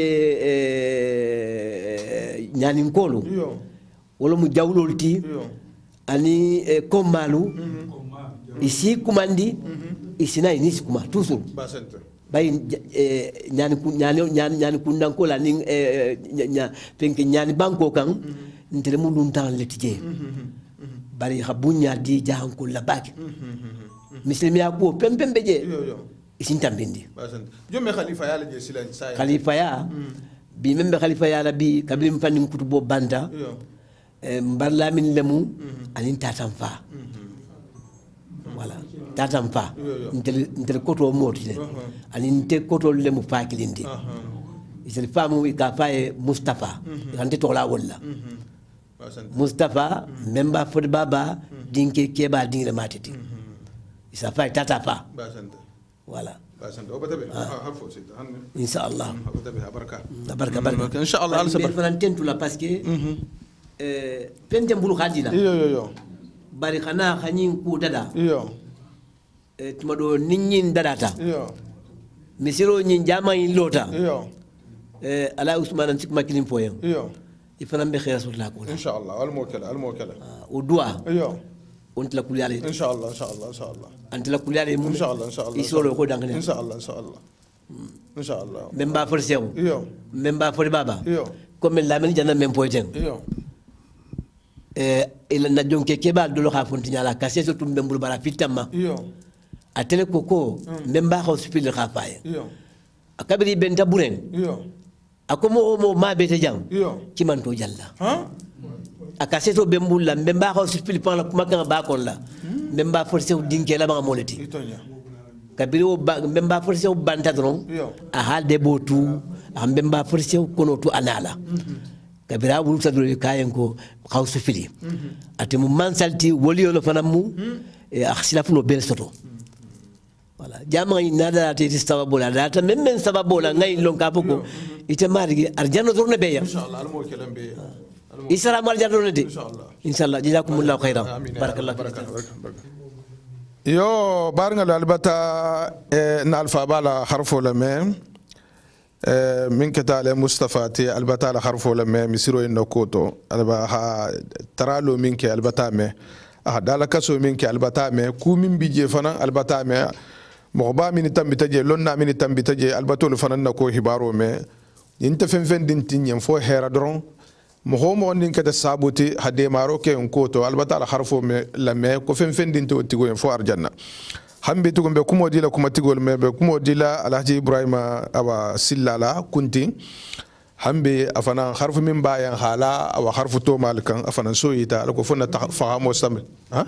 nyanin kolu wala mu jawlol ti ani komalu isi kumandi isi na ini kuma toujours bay ñani ñani ñani ñani kundan ko la ni nya penke ñani banko kan ntere mu dun tan letije bari habunya di jahan ko la baki muslimiya ko pempem beje isin tambindi jomme khalifa ya la je silan sai khalifa ya bi membe khalifa ya la bi kablim fannin kutubo banda mbarla min lemu anin tatan fa voilà tatan fa ntel ntel koto moti ani ntel koto le mu fakilindi isel famu ka faye Mustafa rante to la wala Mustafa memba fod baba dinke keba dingre matiti isa faye tata fa voilà inshallah baraka baraka baraka inshallah al sabar falantentu la parce que euh pente mbulu khadila yo yo yo bari khana khanyin ku dada yo e tuma do ninyin dadata yo misiro nyin jama yin lota yo e ala Usman antik makilin poyam yo ifana be khayra sullah ko inshallah al mukala al mukala o dua yo on tla kuliyale inshallah inshallah inshallah antla kuliyale mu inshallah inshallah isolo ko dangane inshallah inshallah inshallah memba forsew yo memba for baba yo comme la men janna mem poyten yo eh ila na jonke keba dolo kha fontinya la kasse so tum bembul bara fitama yo atele koko memba hospital kha faye yo akabiri benta buren yo akomo mo ma bete jang yo kimanto jalla ha akasse to bembul la memba hospital pan la kuma kan ba kon la memba forcé dinke la ba moleti itonya kabiri o memba forcé banta dron yo a halde botu a memba forcé kono to anala kabira wulu sadro kayen ko khawsu fili ate mu mansalti woliyo lo fanamu e akhsilafu no bel soto wala jama nada ate sababu la data même men sababu la ngay lon ka boko ite marigi arjanno torne beya inshallah al mukalam be isra mal jarno de inshallah inshallah jazakumullahu khairan barakallahu yo barngal albata na alfa bala harfo la mem من كتال مصطفى تي البتا لخرفو لما مسيرو النكوتو البا ها ترالو منك البتا مي اه دالا كاسو منك البتا مي كو من بيجي فنا البتا مي مغبا من تام بتجي لونا من تام بتجي البتول فنا نكو هبارو مي انت فين فين دين تين فو هيرا درون مخو مو ندين كتا سابوتي هدي ماروكي انكوتو البتا لخرفو مي لما كو فين فين دين تو تيغو فو ارجنا hambe tugum be kumo dila kuma tigol mebe kumo dila alhaji ibrahima aba sillala kunti hambe afana harfu min bayan hala awa harfu to malkan afana soyita alko fonna fahamo samil ha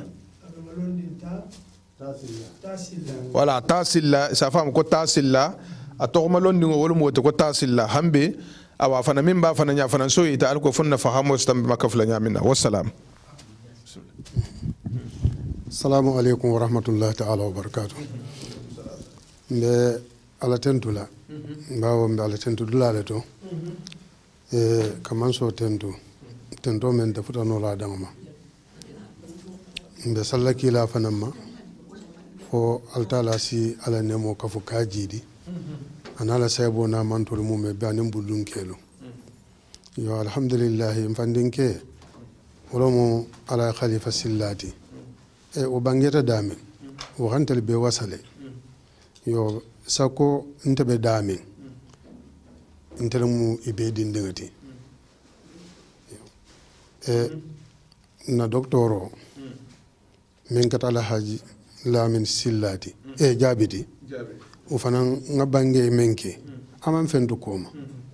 wala tasilla sa fam ko tasilla atogma londi wol mo ko tasilla hambe awa afana min ba afana nya afana soyita alko fonna fahamo samil makafla nya minna wassalam. Assalamu alaikum wa rahmatullahi ta'ala wa barakatuh. Mbe ala tentula mbawo mbe ala tentu dulale to e kaman so tentu tento men da futa no la dangama mbe salla kila fanamma fo altala si ala nemo kafu kajidi anala saybo na mantol mum be anin buldun kelo yo alhamdulillah mfandinke wolomo ala khalifa sillati e o bangeta dame o hantel be wasale yo sako ntebe dame ntelmu ibe dindingati e na doktoro min katala haji lamin sillati e jabiti o fanan ngabange menke aman fendu koma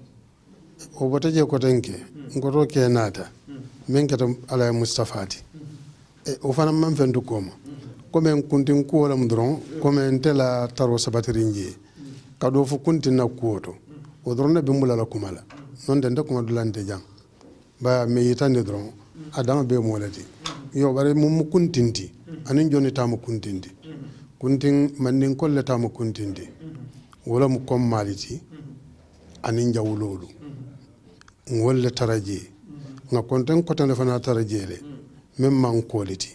o botaje ko tanke ngoto ke nata min kata ala mustafati e o fanan man fendu koma comme kuntin ko lam dron comme tela taro sabatirinje kado fu kuntin na kuoto o drona be mulala kumala non de ndako dulante jang ba me yitande dron adama be molati yo bare mum kuntinti anin joni tamu kuntinti kuntin mandin kolle tamu kuntinti wala mu kom maliti anin jawlolu ngolle taraje nga konten ko tan fana tarajele mem man koliti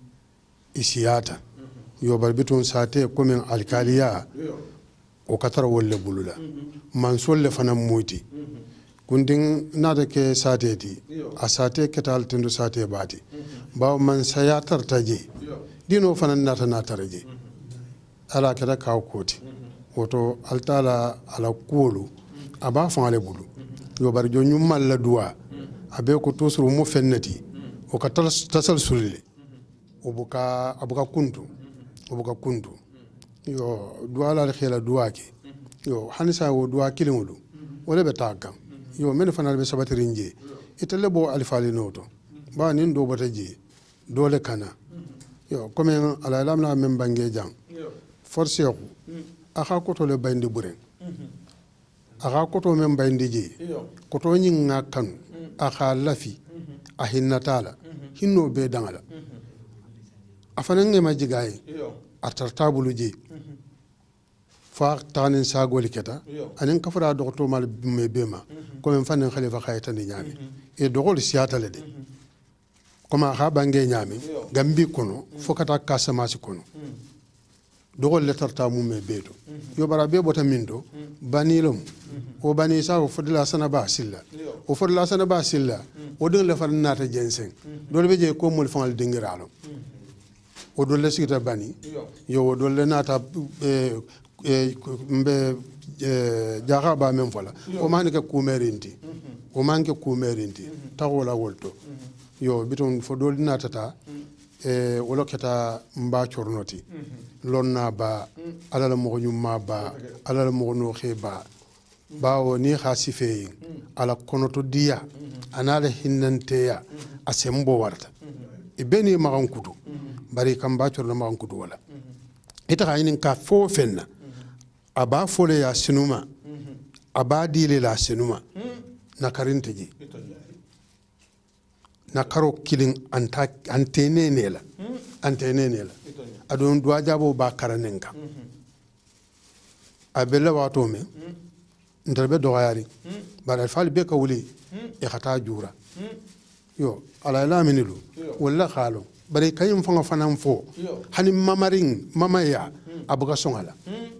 isiyata yo bar bitun sate ko men alkaliya o katara wolle bulula man solle fana muti kundin nada ke sateti a sate ketal tindu sate bati bawo man sayatar taje dino fana nata na taraje ala keda kaw koti woto altala ala kuolu aba fangale bulu yo bar jo nyummal la duwa abe ko tosuru mo fennati o ka tasal sulile o buka abuka kuntu o buka kuntu yo duwa la khela duwa ke yo hanisa wo duwa kilimulu wala be takam yo men fanal be sabatirinje itale bo alfali noto ba nin do bataje dole kana yo comme ala lamna men bange jang force ko aka koto le bayndi buren aka koto men bayndi je koto nyin ngakanu aka lafi a hinnatala hinno be dangala afanan ne majigaye a tartabulu je fa tanin sagoli keta anen kafara dokto mal me bema ko men fanen khalifa khayta ni nyami e dogol siyata le de koma ha bange nyami gambi kono fokata kasama si kono dogol le tarta mum me bedo yo bara be bota mindo banilum o bani sa o fodila sana ba silla o fodila sana ba silla o de le far nata jensen dole be je ko mol fangal dingiralo o dole sigita bani yo o dole nata mbe jaha ba men fola o man ke kumerinti o man ke kumerinti tawola wolto yo biton fo dol natata e wolo keta mba chornoti lonna ba alala mo nyumma ba alala mo no kheba bawo ni khasife ala konoto diya anale hinnanteya asembo warta e beni magan kutu bari kam ba chorno magan kutu wala ita haynin ka fo fenna aba fole ya sinuma aba dile la sinuma na karinte ji na karo kilin anta antene ne la antene ne la adon duwa jabo ba karanenka abella wato me ndarbe do yari bara fal be ka wuli e khata jura yo ala la minilu wala khalo bare kayim fanga fanam fo hani mamaring mamaya abuga songala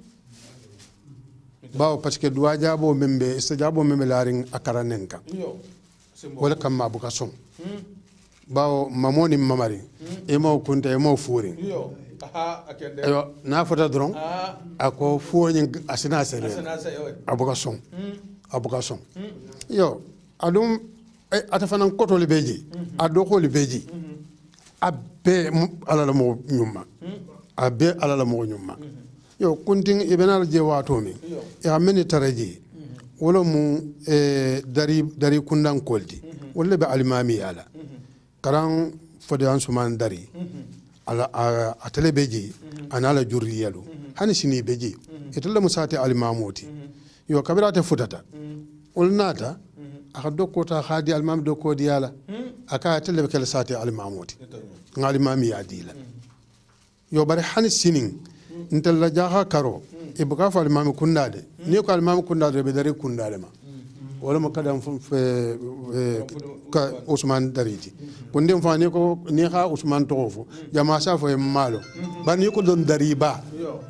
bawo parce que duwa jabo membe istajabo membe laring akaranenka wala kam ma buka song bawo mamoni mamari e mo kunta e mo furin aha akende yo na fota dron ako fuoni asina sere abuka song abuka song yo adum atafanan koto libeji ado ko libeji abbe alala mo nyumma abbe alala mo nyumma yo kuntin ibenal je wato mi e ameni taraji wala mu e dari dari kundan kolti wala be alimami ala karan fode ansuman dari ala atele beji anala jurriyalu hani sini beji italla musati alimamoti yo kabirate futata ulnata aka dokota khadi alimam dokodi yala aka atele be kala sati alimamoti ngalimami adila yo bare hani sinin ntella jaha karo ibuka fa alimami kundade ni ko alimami kundade be dari kundade ma wala mo kadam fe ka Ousmane dariti ko ndem fa ni ko ni ha Ousmane to fo jama sa fo e malo ban ni ko don dariba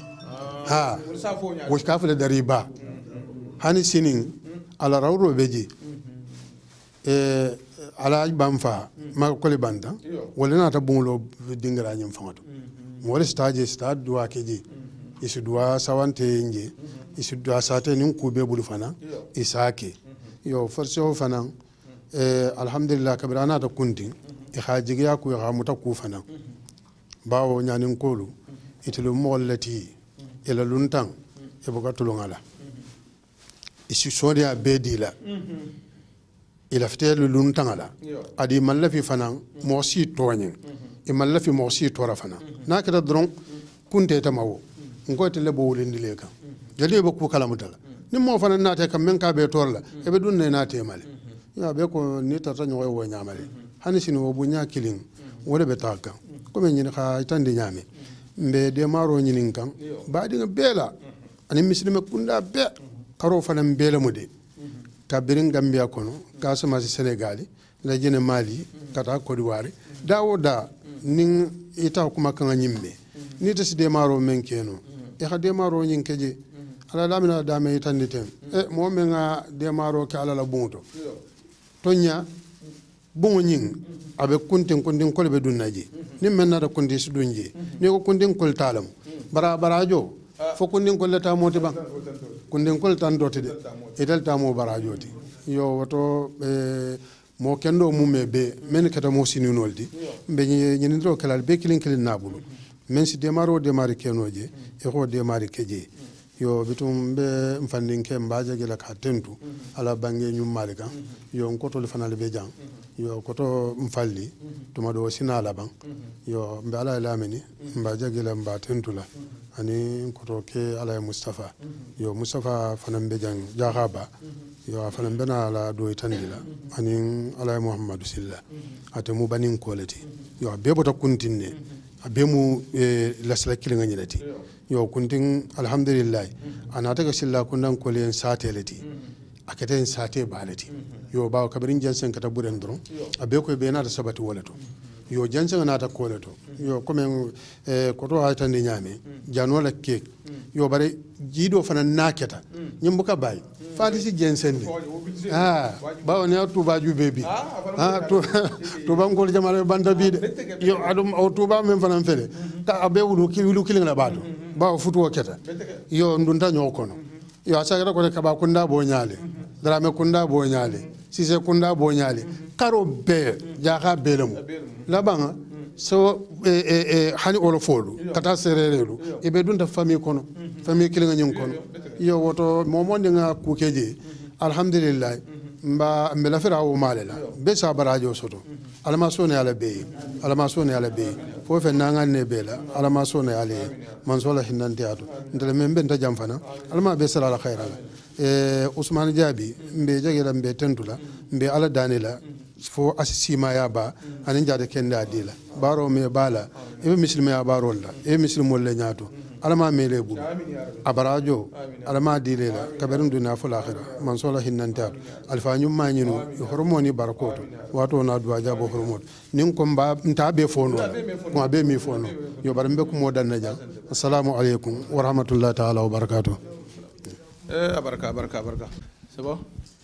ha wo ka fa dariba hani sinin ala rawro beji e ala bamfa ma ko le banda wala na ta bungulo dingira nyam fangato mo le stage stade duwa keji isu duwa sawante nje isu duwa sate nin kube bulu fana isake yo forso fana eh alhamdulillah kabirana ta kunti e khajigi ya ku ya muta ku fana bawo nyanin kolu itelu mollati ila luntan e boga tulungala isu sodia bedila ila fitelu luntangala adi mallafi fana mo si toñen e mallafi mo si tora fana nakata dron kunte tamawo ngote lebo wolindi le kan jali be ku kala mutala ni mo fana nate kam men ka be torla e be dunne nate male ya be ko ni tata nyoy wo nyamale hani sinu wo bunya killing wala be taka ko men ni kha tande nyame mbe de maro nyinin kan baadi nga bela ani muslima kunda be karo fana mbela mude kabirin Gambia kono kasama si Senegali la jene Mali kata Côte d'Ivoire dawo da nin ita kuma kan nyimbe ni ta si de maro men keno e ha de maro nyin keje ala lamina da me itanditen e mo men nga de maro ka ala la bunto tonya bungo nyin abe kuntin kuntin kol be dunnaji ni men na da kundi su dunje ni ko kuntin kol talam bara barajo fo kuntin kol ta moti ban kuntin kol tan doti de edal ta mo barajo ti yo woto e mo kendo mume be men kata mo sinunoldi be nyin ndo kala be kilin kilin nabulu men si demaro demari kenoje e ko demari keje yo bitum be mfandinke mbaje gela ka tentu ala bange nyum malika yo ngoto le fanale be jang yo koto mfalli tuma do sinala bang yo mbe ala lamini mbaje gela mba tentu la ani koto ke ala Mustafa yo Mustafa fanan be jang jahaba yo fanan bena ala do itandila ani ala Muhammadu silla ate mu banin koleti yo be bota kuntinne abemu lasla kilinga nyilati yo kuntin alhamdulillah anata ga silla kundan kolen sateliti akata en sate balati yo bawo kabirin jansen kata buren dron abe ko be na ta sabati walato yo jansen na ta koleto yo comme e koto ha tan nyame janola kek yo bare jido fana naketa nyimbuka bay fati si jansen de ah bawo ne tuba ju bebi ah to to bangol jamale banda bide yo adum o tuba men fana fele ta abe wulu ki wulu kilinga bato bawo futu keta yo ndunta nyokono yo asagara ko ka ba kunda bo nyaale drame kunda bo nyaale sise kunda bo nyaale karo be jaha belemu labanga so e e e hani olo folu kata sererelu e be dunta famille kono famille kilinga nyin kono yo woto momonde nga kukeje alhamdulillah mba mbela fera o malela be sa barajo soto alama sone ala be alama sone ala be fo fe nanga ne bela alama sone ale mansola hinante ado ndele membe nta jamfana alama be sala la khairala e Ousmane Diaby mbe jagela mbe tentula mbe ala danela fo asisima ya ba anin jade kenda adila baro me bala e muslima ya baro la e muslimo le nyaato alama mele bu abarajo alama dilela kabarin duna fo l'akhira mansola hinante ado alfa nyum ma nyinu hormoni barakoto wato na duwa jabo hormon nin ko mba nta be fono ko be mi fono yo bar mbe ko modan na jang assalamu alaikum wa rahmatullahi ta'ala wa barakatuh eh baraka baraka baraka c'est bon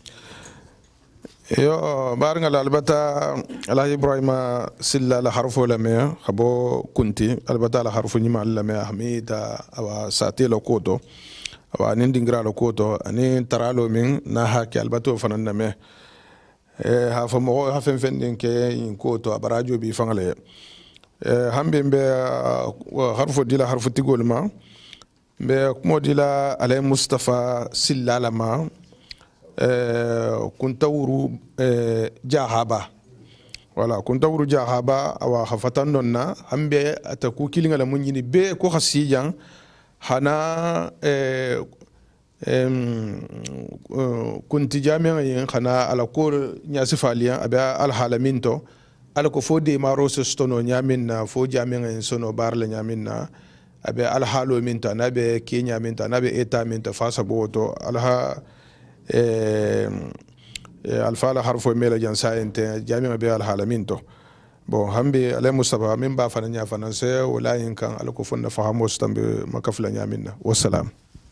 yo barnga albata ala Ibrahima silla la harfo la me khabo kunti albata la harfo nyima la me hamida awa sate lo koto awa nin dingra lo koto ani taralo min na haki albato fanan na me e ha fo mo ha fen fen din ke in koto abarajo bi fangale e hambe be harfo dila harfo tigol ma be mo dila ala Mustafa silla la ma kuntawuru jahaba wala kuntawuru jahaba awa khafatan donna hambe ataku kilinga la munyini be ko khasijan hana kunti jami'a yin khana ala ko nyasi faliya aba al halaminto ala ko fode maro stono nyamin na fo jami'a yin sono barla nyamin na abe al halo minta na be kenya minta na be eta minta fasa boto alha alfa la harfo mela jan sayente jami'a be alhalamin to bon hambe ale mustafa min ba fana nya fana se wala yin kan alko fonna fahamo stambe makafla nyaminna wassalam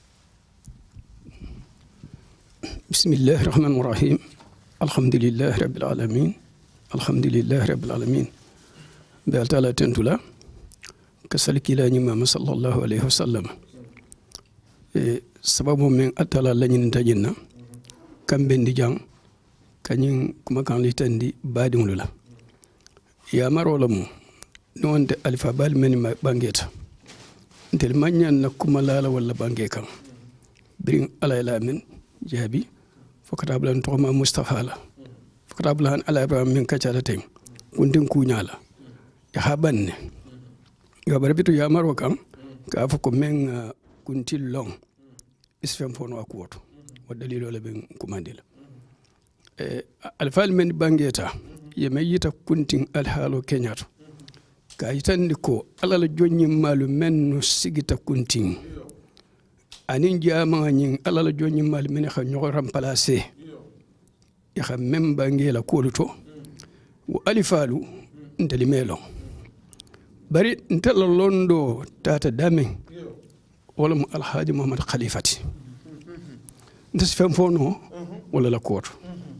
bismillahir rahmanir rahim alhamdulillahi rabbil alamin alhamdulillahi rabbil alamin be altala tentula kasalikila nyima sallallahu alaihi wasallam e sababu men atala lanyin tajinna kambe ndi jang kanyin kuma kan litandi badingulu la ya marola mu nonde alifa bal men bangeta ntel manyan na kuma lala wala bange kan birin alayla min jabi fokata blan toma mustafa la fokata blan ala ibrahim min kacala ten kundin kunyala ya habanne yo barbitu ya maro kan ka fa ko men kuntil long isfem fono akuoto wa dalilo le ben kumandila e alfal men bangeta yeme yita kuntin alhalo kenyato ka yitandi ko alala jonni malu men no sigita kuntin anin jama nyin alala jonni malu men xa ñoko remplacer ya xam men bangela ko luto wa alifalu ndeli melo bari ntela londo tata damen wala mu alhaji muhammad khalifati ndas fem fono wala la koto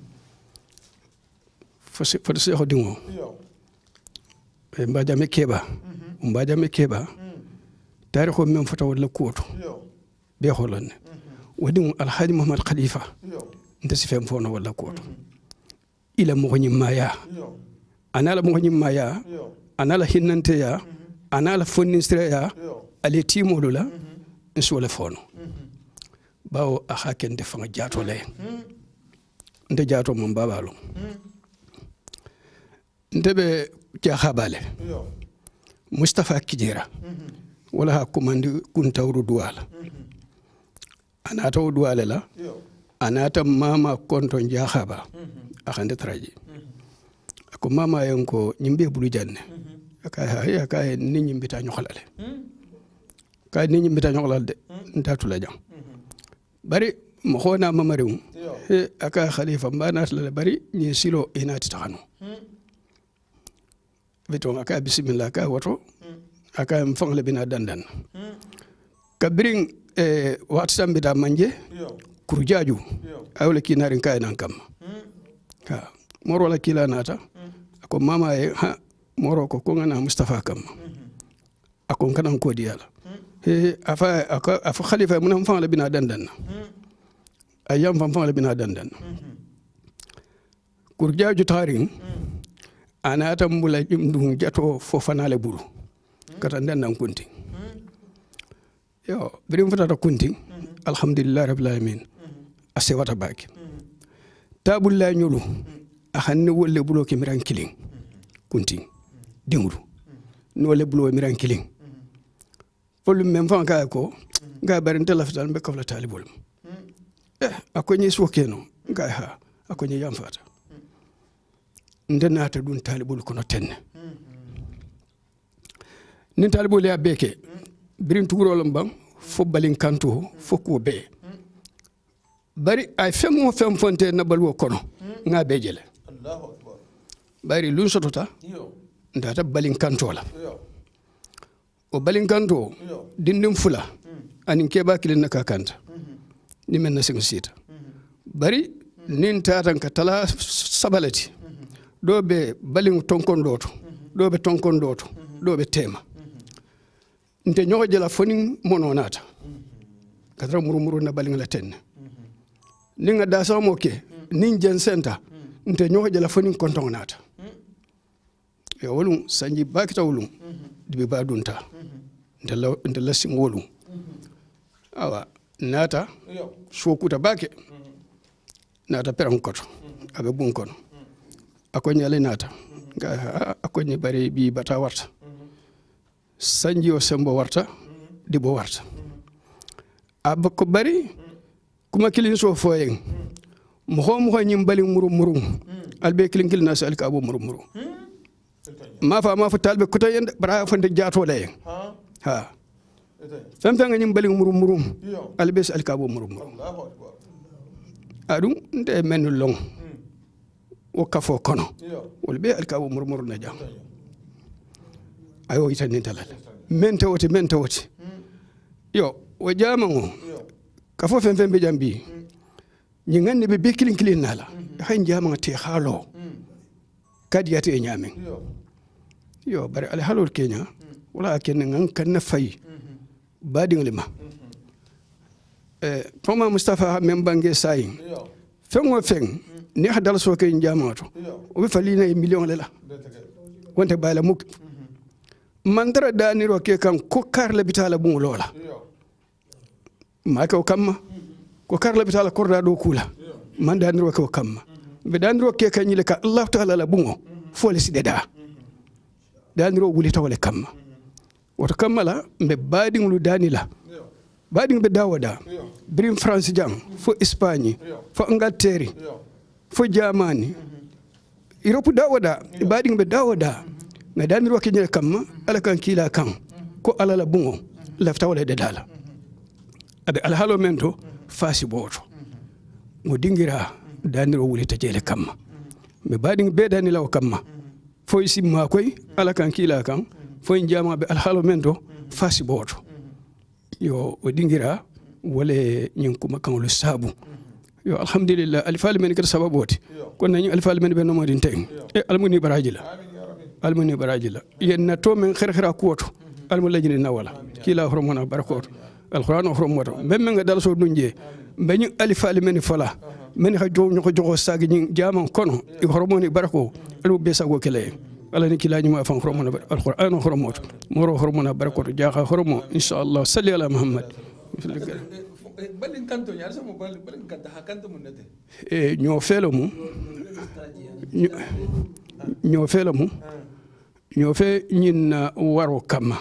fose fose ko dingo e mbaja me keba mbaja me keba tarikh men fota wala koto be holone wadi mu alhaji muhammad khalifa ndas fem fono wala koto ila mo nyi maya anala mo nyi maya anala hinnante ya anala fonnistre ya ale timolu la nsuwala fono bawo a haken de fanga jato le nde jato mon babalo ndebe ja habale mustafa kijera wala ha komandi kun tawru duwala ana taw duwala la anata mama konto jahaba akande traji ko mama yanko nyimbe bulu janne aka ha aka ni nyimbita ñoxalale ka ni nyimbita ñoxalal de ndatu la jang bari mo xona mamarew he aka khalifa mbana la bari ni silo inati taxano beton aka bismillah ka woto aka mfang le bina dandan kabring e watsam bida manje kurjaaju awle kinarin kay nan kam ka moro la kila nata ko mama e ha moro ko ko ngana mustafa kam akon kanan ko diyala he afa afa khalifa mun fam la bina dandan ayam fam fam la bina dandan kurjaaju tarin anata mbula jumdum jato fo fanale buru kata dandan kunti yo birim fata kunti alhamdulillah rabbil alamin ase wata baki tabul la ñulu ahanni wolle bulo ke miran killing kunti dingru no le bulo miran killing folum mem fan ka ko ga barin telaftal be ko la talibul eh akonyi swokeno ga ha akonyi yam fata ndenata dun talibul kono tenne nin talibul ya beke birin tugurolom bam fo balin kanto fo ko be bari ay femo fem fonte na balwo kono nga bejele Allahu akbar bari lun sotota yo ndata balin kanto la yo o balin kanto dindim fula anin keba kilin naka kanta ni men na singo sita bari nin tatan ka tala sabalati do be balin tonkon doto do be tonkon doto do be tema nte ñoo jela fonin mononata kadra murumuru na balin la tenne ninga da samo ke nin jen center nte ñoo jela fonin konton nata e wolum sanji bakita wolum dibe ba dunta nte la nte la singolum awa nata shokuta bake nata peram koto abe bun kono akonye le nata ga akonye bare bi bata warta sanji o sembo warta dibo warta ab ko bari kuma kilin so foyen mo ho mo nyim bali murum murum albe kilin kilin nas alka abo murum murum ma fa ma fa talbe ko tayen bara fa de jato le ha ha fam fa nyim bali murum murum albe alka abo murum murum adum nde men long wo kafo kono wol be alkawo murmuru na jam ayo itani talal mente woti mente woti yo wo jama ngo kafo fen fen be jambi ñi ngande be be kilin kilin nala hay jama te halo kadi yati e nyamen yo bari al halol kenya wala ken ngan kan na fay badi ngalima eh fama mustafa men bange sayi fen wo fen ni hadal so ke jamato o be falina e million lela wonte bayla muk mandara daniro ke kan ko karla bitala bu lola ma ko kamma ko karla bitala korda do kula man daniro ko kamma be daniro ke kan yile ka allah taala la bungo fole sideda daniro wuli tawle kamma woto kammala mbe badinglu danila bading be dawada brim france jang fo espagne fo angleterre fo jamani europe dawada bading be dawada na daniro ke nyele kamma ala kan kila kan ko ala la bungo lafta wala de dala abe ala halo mento fasi boto mo dingira daniro wuli ta jele kamma me bading be danila o kamma fo isimma koy ala kan kila kan fo njama be ala halo mento fasi boto yo o dingira wala nyin kuma kan lu sabu yo alhamdulillah alfal men kar sababoti kon nañu alfal men be no modin tay e almuni barajila almuni barajila yenna to men kher khira kuoto almu lajini nawala kila hormona barakoto alquran hormoto mem nga dal so dunje bañu alfal men fala men ha jow ñoko joxo sagi ñi jaman kono e hormoni barako almu be sago kele ala ni kila ñu ma fa hormona alquran hormoto moro hormona barakoto jaxa hormo inshallah salli ala muhammad balin kanto ñaar sama balin kanto ha kanto mun nete e ñoo felo mu ñoo felo mu ñoo fe ñin waro kama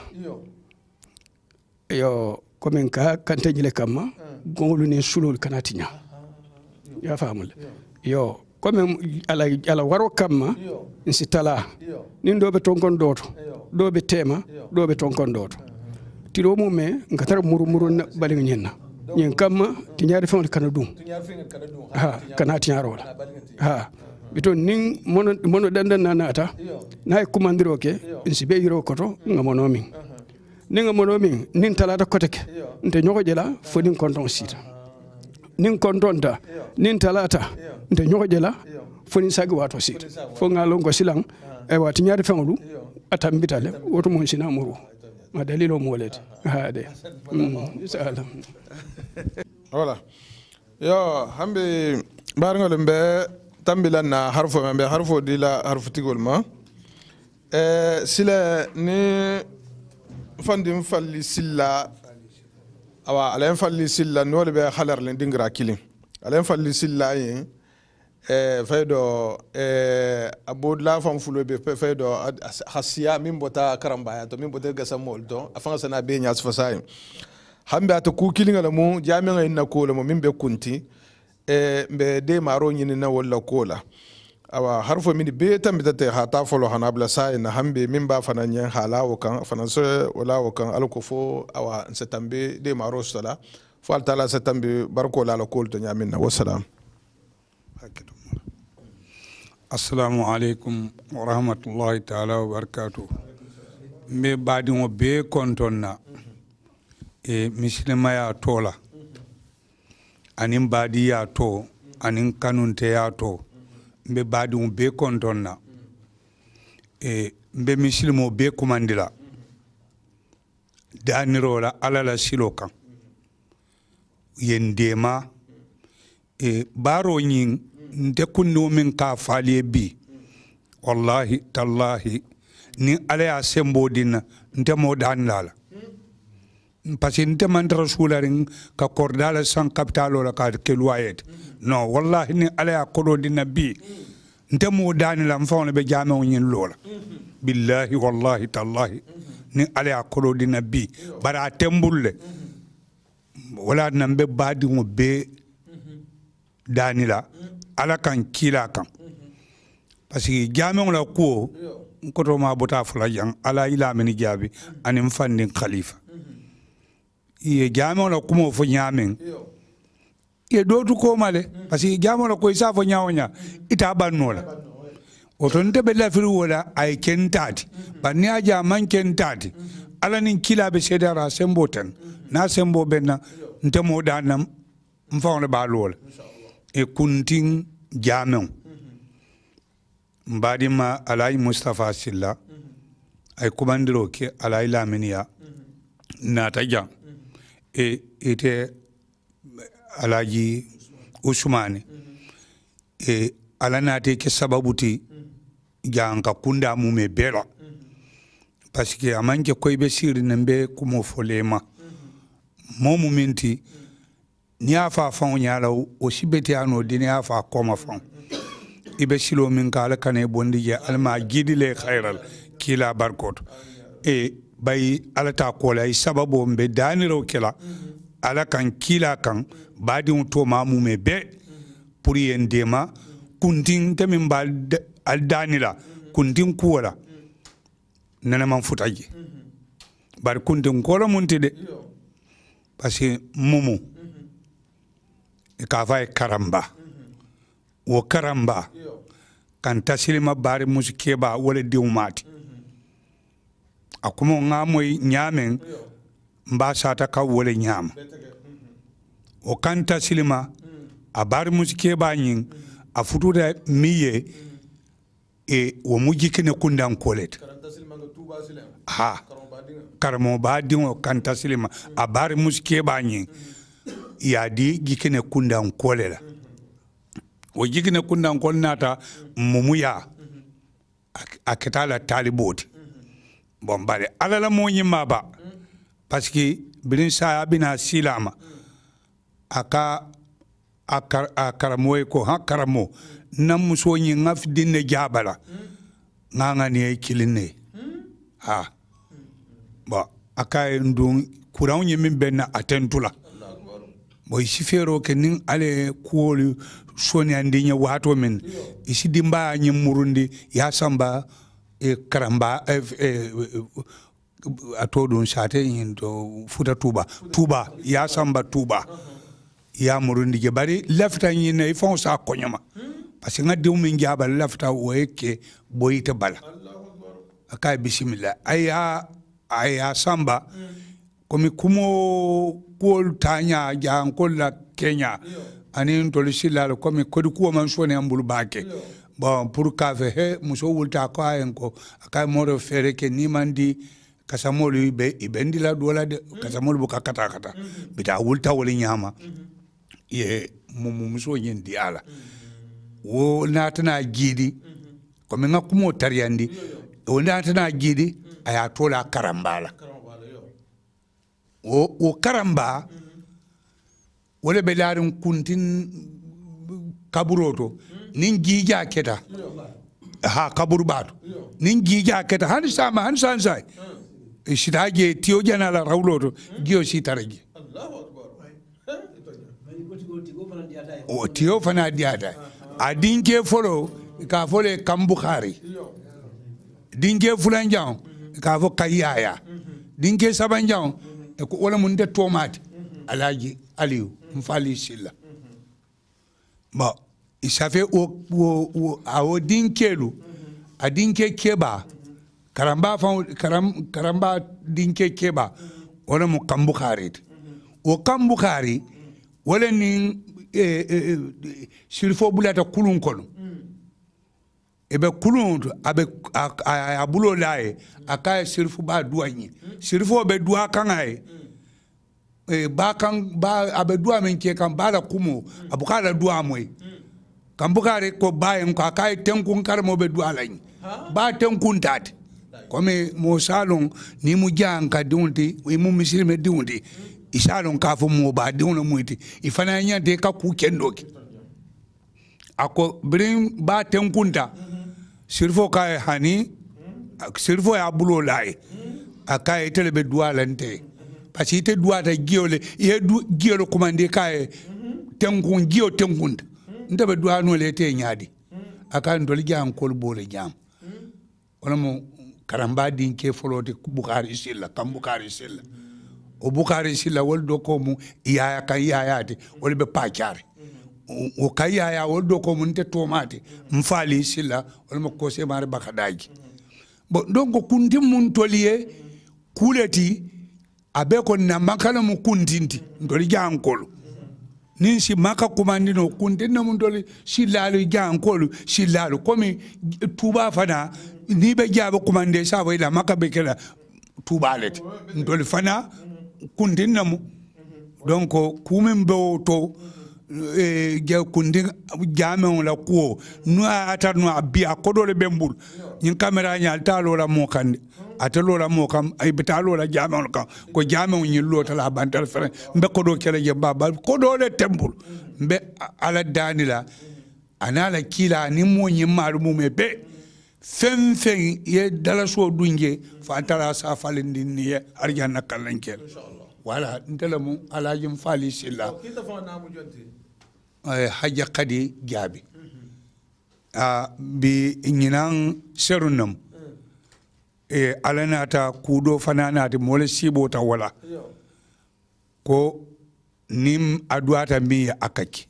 yo comme ka kante jile kama gongolu ne sulul kanatinya ya famul yo comme ala ala waro kama insi tala nin do be tonkon doto do be tema do be tonkon doto tilo mu me ngatar muru muru na balin ñenna ñen kamma ti ñaari fon kana dum ha kana ti ñaaro la ha bito nin mono mono dandan na nata nay kumandiro ke insi be yiro koto ngamono min nin ngamono min nin talata koteke nte ñoko jela fo nin konton sita nin kontonta nin talata nte ñoko jela fo nin sagi wato sita fo ngalon ko silang e wati ñaari fenlu atambitale woto mon sina muru ma dalilo molete haade inshallah voilà yo hambe barngol mbe tambilan na harfo mbe harfo dila harfo tigol ma e sila ni fandim falli silla awa alen falli silla nole be khalar len dingra kilin alen falli silla yi e faydo e abodla fam fulo be faydo hasiya min bota karamba ya to min bota gasam moldo afanga sana be nyas fasay hambe ata ku kilinga la mu jami'a inna ko la mu min be kunti e be de maro nyini na wala kola awa harfo min be tambita te hata folo hanabla sai na hambe min ba fananya halawo kan fananso wala wakan alkofo awa setambe de maro sala fo altala setambe barko la la kol to nyamin na wassalam. Assalamu alaikum wa rahmatullahi ta'ala wa barakatuh. Me badi mo be kontonna e misilima ya tola anin badi ya to anin kanunte ya to mbe badi mo be kontonna e mbe misilimo be kumandila danirola alala silokan yendema e baro nyin nte kunno min ka falie bi wallahi tallahi ni ala ya sembo dina nte mo dan lala parce que nte man rasularin ka kordala san capitalo la ka ke loyet no wallahi ni ala ya kodo dina bi nte mo dan la mfawne be jame nyin lola billahi wallahi tallahi ni ala ya kodo dina bi bara tembulle wala nambe badi mo be danila ala kan kila kan parce que jame la ko ko ma bota fula jang ala ila meni jabi anim fandin khalifa ye jame la ko mo fo nyamen e dotu ko male parce que jamono ko isa fo nyawonya ita bannola oto nte be lafiri wala ay kentati banni aja man kentati ala nin kila be sedara sembo tan na sembo benna nte mo danam mfawle ba lol e kuntin jamen mbadima alay Mustafa Silla ay kubandiro ke alay laminiya nata jang e ite alaji Usmane e ala nate ke sababuti janka kunda mume bela parce que amanke koybe siri nembe kumo folema momu minti ni afa fon nyala o sibeti ano dini afa koma fon ibe silo min kala kane bondi je alma gidile khairal kila barkot e bay ala ta kola ay sababu mbe daniro kila ala kan kila kan badi un to mamu me be pour yendema kuntin temin bal al danila kuntin kuwala nana man futaji bar kuntin kola munti de parce que mumu e ka fay karamba wo karamba kan tasilima bari musikeba wala diumati akumo ngamoy nyamen mba sata ka wala nyam o kan tasilima a bari musikeba nyin a futuda miye e wo mujikine kundan kolet ha karamo ba dingo kan tasilima a bari musikeba nyin ya di gikine kundan kolela o jigine kundan kol nata mumuya aketala taliboti bon bare alala moñi maba parce que bilin sa bina silama aka akar akaramoy ko hakaramo nam musoñi ngaf dinne jabala nganga ne kiline ha ba aka ndun kuran min benna atentula boy sifero ke nin ale kuolu soni andinya wato men isi dimba nyi murundi ya samba e karamba e, e, atodun sate to futa tuba tuba ya samba tuba ya murundi je bari lafta nyi ne fon sa konyama parce que ngadi min jaba lafta weke boyite bala akay bismillah aya aya samba komi kumo kol tanya jan kolla Kenya ani to lisila komi kodi ko man sone ambul bake bon pour ka fe he muso wulta ko ayen ko akay moro fere ke ni mandi kasamolu be ibendi la dola de kasamolu bu kata kata bita wulta woli nyama ye mumu muso yindi ala wo natana gidi komi ngakumo tariyandi wo natana gidi aya tola karambala o o karamba wala be larin kuntin kaburoto nin gija keta ha kabur bato nin gija keta han sama han san sai shitaje tiyo jana la rawloto giyo sitaraje o tiyo fana diata adinke folo ka fole kambukhari dinke fulanjan ka fo kayaya dinke sabanjan ko wala mun de tomate alaji aliou mfali silla ba isafe o o awo dinkelu adinke keba karamba fa karam karamba dinke keba wala mu kambukhari o kambukhari wala ni e, e, silfo bulata kulun kono ebe kulun abe abulo lae akay silfo ba duanyi silfo be dua kangae e ba kan ba abe dua men ke kan bala kumo abukala dua moy kan bukare ko bayen ko akay tenkun karmo be dua lañ ba tenkun tat comme mo salon ni mu janka dunti wi mu misilme dunti isalon ka fo mo ba dun muyti ifana nyante ka ku kendoki ako brin ba tenkunta sirfo kay hani sirfo ya bulo lay akay telebe dualante parce que te duata giole e du giolo commandé kay tenkun gio tenkunta ndabe duano le te nyaadi akay ndol jam kol bole jam wala mo karamba dinke foloti Bukhari silla kam Bukhari silla o bukari sila wol do ko mu yaya kan yayati wol be pacare o kan yaya wol do ko mun te tomate mfali sila wol mo ko se mare bakadaji bon donc kundi mun toliye kuleti abe ko na makala mu kundinti ndoli jankolo nin si maka kumandino kundinna mun doli silalu jankolo silalu komi tuba fana ni be jaba kumande sa wayla maka be kala tuba let ndoli fana kundinna mu donc kumen be to e je kundi jamen la ko no atar no abia kodole bembul nyin camera nyal talo la mo kande atalo la mo kam ay betalo la jamen kam ko jamen nyin lota la bantal fere mbe kodo kele je baba kodole tembul mbe ala danila anala kila ni mo nyin maru mu me be fen fen ye dala so dunje fa tala sa falindi ni arjanna kalankel wala ntelamu ala jim fali silla kita fa na mu jonti haja kadi jaabi a bi ñinan serunam e alanata kudo fananati mole sibota wala ko nim adwata mi akaki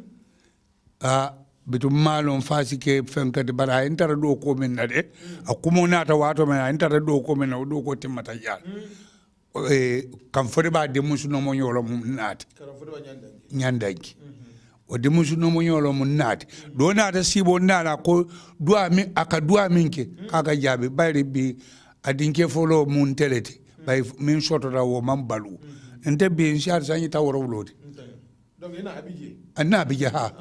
a bitum malum fasike fenkati bara intara do ko min nade akumo nata wato men intara do ko men do ko timmata yal e kam fori ba de musuno mo nyolo mum nati kam fori ba nyandangi nyandangi o de musuno mo nyolo mun nati do nata sibo nana ko duwa mi aka duwa minke kaga jabe bayri bi adinke folo mun telete bay min soto da wo mam balu ente bi insha sanyi tawro wlodi donc ina abije anna abije ha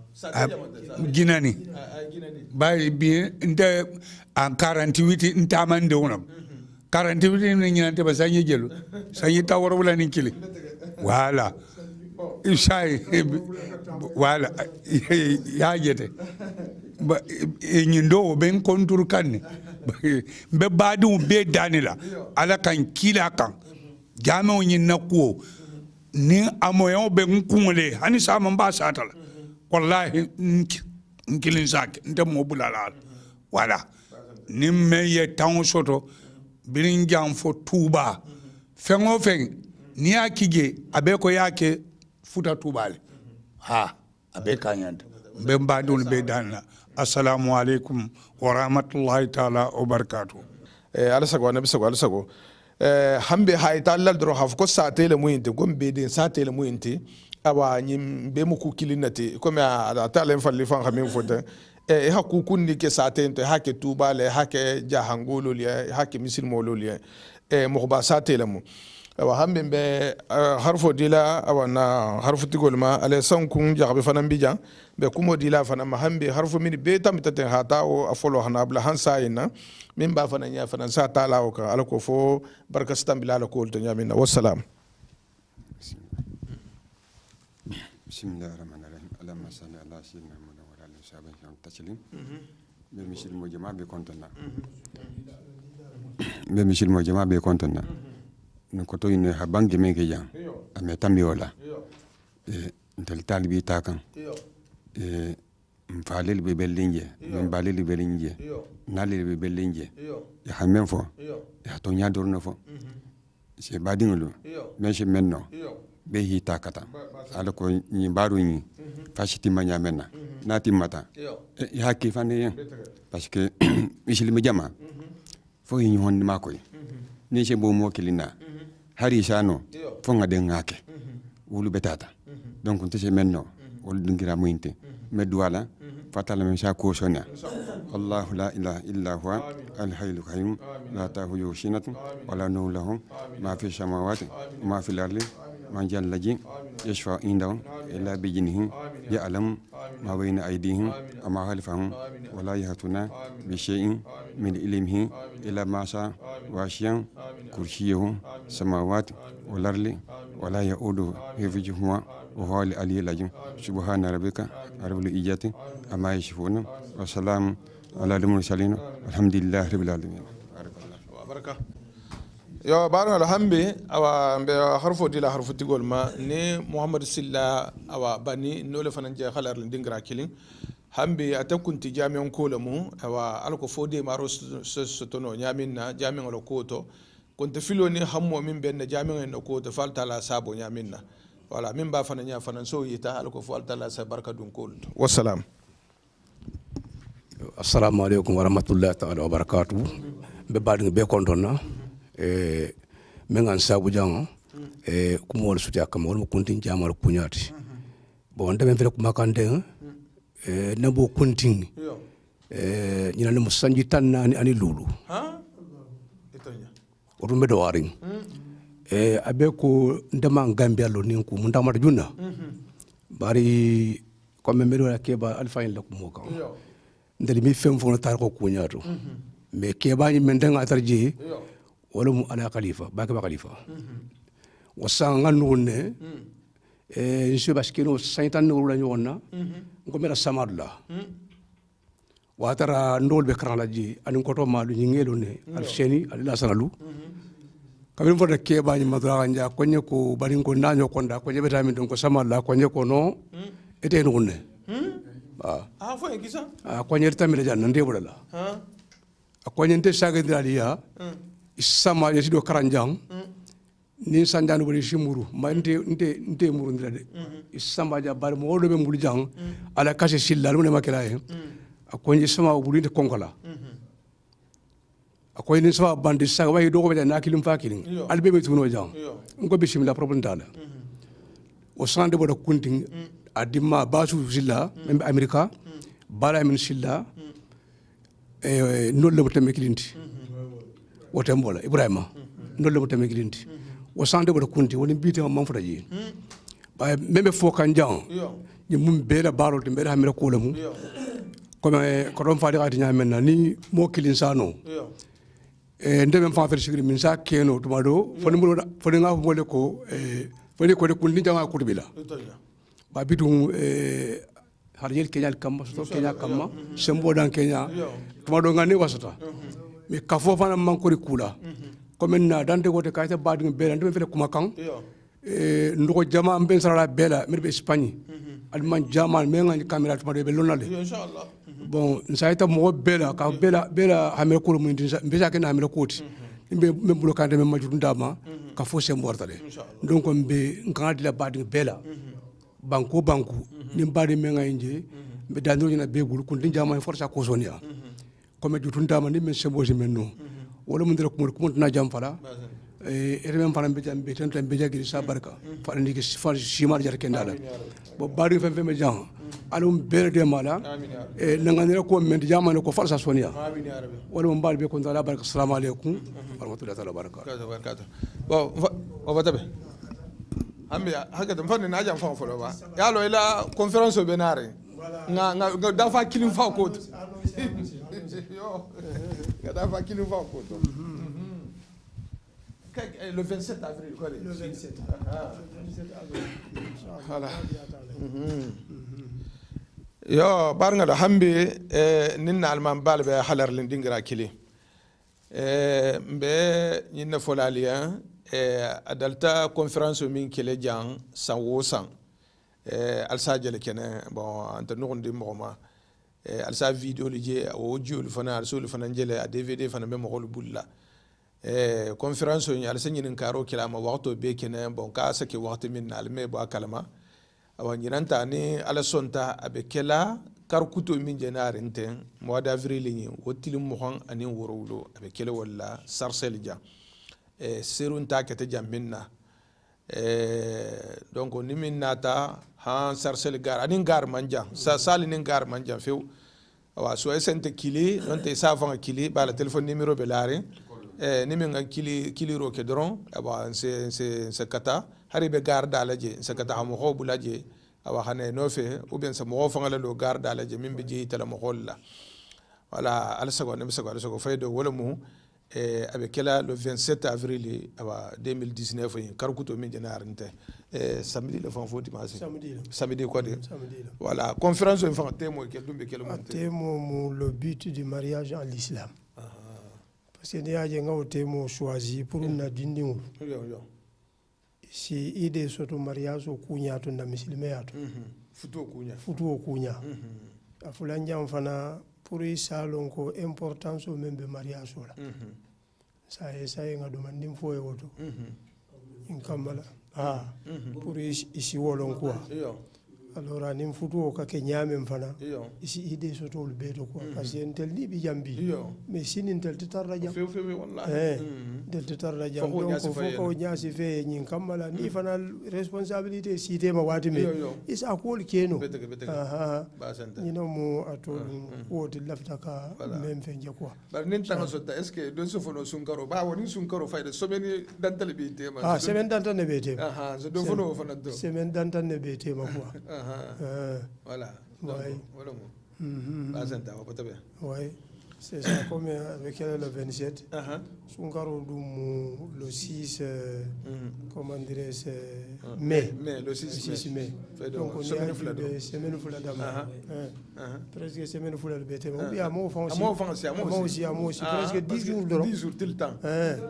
ginani bayri bi ente en quarante-huit ntamande wonam quarante-huit ni nyante ba sanyi jelu sanyi tawro wala ni kili voilà ishay wala ya jete ba nyindo ben kontur kanne be badu be danila ala kan kila kan jamo nyin nakwo ni amoyo be nkungole hani sama mba satala wallahi nkilin sak ndemo bulala wala ni meye tan soto birin jam fo tuba fengo feng ni akige abe ko yake futa tubale ha abe kanyanda be mbadul be danna assalamu alaikum wa rahmatullahi ta'ala wa barakatuh eh ala sago nabi sago ala sago eh hambe hayta lal dro haf ko satele muyinte gombe de satele muyinte awa nyim be mu ku kilinati ko me ata len falli fan xamin fota e ha ku kunni ke satente ha ke tubale ha ke jahangolo li ha ke misilmolo li e mo ba satele mu awa hambe be harfo dila awa na harfo tigolma ale sankun jabe fanan bijan be kumo dila fana ma hambe harfo min be tamtate hata o afolo hana bla hansa ina min ba fana nya fana sa taala o ka alako fo barkastam bilala ko to nyamina wassalam bismillahir rahmanir rahim allahumma salli ala sayyidina muhammad wa ala alihi wa sahbihi taslim be misil mo jama be kontana be misil mo jama be kontana no ko to ine ha bangi me ke jam ame tambi wala e ntel talibi takan e mfalel be belinje min balel be belinje nalel be belinje ya hammen fo ya to nya dorno fo se badingulu men se menno be hi takata ala ko ni baru ni fashiti manya menna nati mata ya ki fane parce que misil mi jama fo yi hon ma koy ni se bo mo kilina hari sano fo ngade ngake wulu betata donc nte se menno wol dingira muinte medwala fatala men sha ko sona allah la ilaha illa huwa al hayyul qayyum la ta'khudhuhu sinatun wa la nawm lahu ma fi samawati ma fi al-ardi man jalla ji yashfa indahu illa bi jinnihi ya'lam ma bayna aydihim ama khalfahum wa la yahtuna bi shay'in min ilmihi illa ma sha washiyan kursiyuhu samawati wal ardi wa la ya'udu hifdhuhuma wa huwa al-aliyyul azim subhana rabbika rabbil izzati amma yasifun wa salamun ala al-mursalin alhamdulillahi rabbil alamin baraka yo baro alhambi awa be harfo dila harfo tigol ma ni muhammad silla awa bani nole fanan je khalar dingra kilin hambi atakunti jami'on kolamu awa alko fode maro sotono nyaminna jami'on lo koto konte filo ni hammo min ben jami'a no ko te falta la sabo nya minna wala min ba fana nya fana so yita alko falta la sa barka dun kol wassalam assalamu alaikum warahmatullahi ta'ala wabarakatuh be badin be kondonna e mengan sabu jang e kumol suti akam wol kuntin jamal kunyati bon ndem fere kuma kande e nabo kuntin e nyina ne musanji tanani ani lulu ha etonya otumbe do waring e abe ko ndema gambia lo nin ku munda mata junna bari ko me mero la keba alfa la ko moka ndeli mi fem fo tar ko kunyato me keba ni mendanga tarji wala mu ala khalifa ba ka khalifa wasanga nune e nsi baskino saytan no la nyonna ngomera samadla watara ndol be krala ji anin koto malu nyingelo ne al sheni al lasanalu kabin fota keba ni madra ganja konye ko barin ko nanyo konda konye beta min don ko samadla konye ko no ete nune ah ah fo ngisa ah konye tamire jan nde bodala ha konye nte saga diraliya isama yesido karanjang ni sanjanu bari shimuru ma nte nte nte muru ndade isama ja bar mo do be mbulu jang ala kashe silla lu ne makela he akonji sama buri nte konkola akoy ni sama bandi saga way do ko be na kilim fakirin albe be tuno jang ngo bismillah problem dala o sande bodo kunting adima basu silla membe america bala min silla e nolle mo temme kilinti wotembola ibrahima nolle mo temme kilinti o sande bodo kunti woni bite ma manfuta ji ba membe fo kan jang ni mum beela barol te beela hamira ko lamu comme ko don faadi gati nyamen na ni mo kilin sano e ndebe fa fer sigri min sa keno to mado foni mo foni nga mo le ko e foni ko de kundi janga ko bila ba bidum e harjel kenya kamma so kenya kamma sembo dan kenya to mado ngani wasata mi kafo fana man ko kula comme na dante gote kayta badum be ndebe fele kuma kan e ndoko jama ben sara bela mi be espagne alman jama me ngani camera to mado be lonale inshallah bon nsaita mo bela ka bela bela hamel ko mo ndinsa mbesa ke na hamel ko ti mbe me blokande me majuru ndama ka fo se mortale donc mbe ngadi la badum bela banko banku ni mbadi me ngaynje mbe dando na be gulu kun jama força ko sonia comme jutu ndama ni men semboji menno wala mun dira ko mo na jam fala e rem fala be jam be tan tan be jagi sa barka fala ni ke fal shimar jar kendala bo bari fe fe me jam alum bere de mala e nangani ko men jama ko força sonia amin ya rabbi wala mun bal be ko ndala barka assalamu alaikum wa rahmatullahi wa barakatuh bon on va taper ambi haka da fannin na jan fa folo ba ya lo ila conference benare nga nga da fa kilin fa ko yo nga da fa kilin fa ko le vingt-sept avril quoi le vingt-sept ah voilà yo barnga da hambi e ninna alman balbe halar lin dingira kili e mbe nyinna folaliya e adalta conférence min kele jang san wo san e alsa jele kene bon anta nugundi mogoma e alsa video li je o jul fana rasul fana jele a dvd fana be mogol bulla e conférence ni alsa nyin karo kila ma waxto be kene bon ka sa ke waxto min alme bo kalama awa nyinanta ni ala sonta abe kela kar kuto min jenare nten mois d'avril ni wotilim mohon ani worowlo abe kele wala sarsel ja e serun ta kete jamminna e donc ni min nata han sarsel gar anin gar manja sa sali nin gar manja few awa so esente kili non te sa fanga kili bala telephone numéro be lare e ni min kili kili ro ke dron awa se se se kata hari be gar dalaje se kata mo ho bulaje awa hane no fe ou bien se mo fanga la lo gar dalaje min be je tala mo holla wala ala sago ne sago ala sago faydo wala mu e avec kela le vingt-sept avril awa deux mille dix-neuf en karkuto min janarinte e samedi le fanfo dimanche samedi samedi quoi de voilà conférence en fait témo quel dumbe quel monte témo le but du mariage en l'islam parce que dia je ngaw témo choisi pour na dindingu si idée soto mariage o kunya to na muslime yato futo kunya futo kunya afulanja mfana pour salon ko importance o membe mariage la sa e sa e ngadu mandim fo e woto in kamala ha pour isi wolon quoi alors anin futu o kake ñaamen fana isi idée sotolu beeto quoi parce que ntel ni bi jambi mais sini ntel te tarra jam few few wallahi eh del te tarra jam donc fo ko ñaasi fe ñin kamala ni fana responsabilité cité ma wati me isa ko keno aha ni no mo ato ko de lafta ka même fe je quoi bar nin tanga sotta est ce que don so fono sunkaro ba woni sunkaro fayda someni dantal bi tema ah semaine dantal ne be tema aha so do fono fana do semaine dantal ne be tema quoi Euh, voilà. Donc, ouais. voilà. Mm -hmm. Ouais. C'est ça, comme avec elle le vingt-sept. Uh -huh. Sunkaro le six, euh, mm -hmm. comment dirais-je, uh -huh. mai. mai. Le six mai. Donc on est à de semaine full d'ama. Presque semaine full de bête. On bien moi aussi. Moi aussi, moi aussi, moi aussi. Presque dix jours de dix jours tout le temps.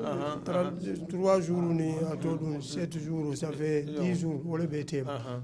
trois jours ni à tout sept jours, ça fait dix jours pour le bête.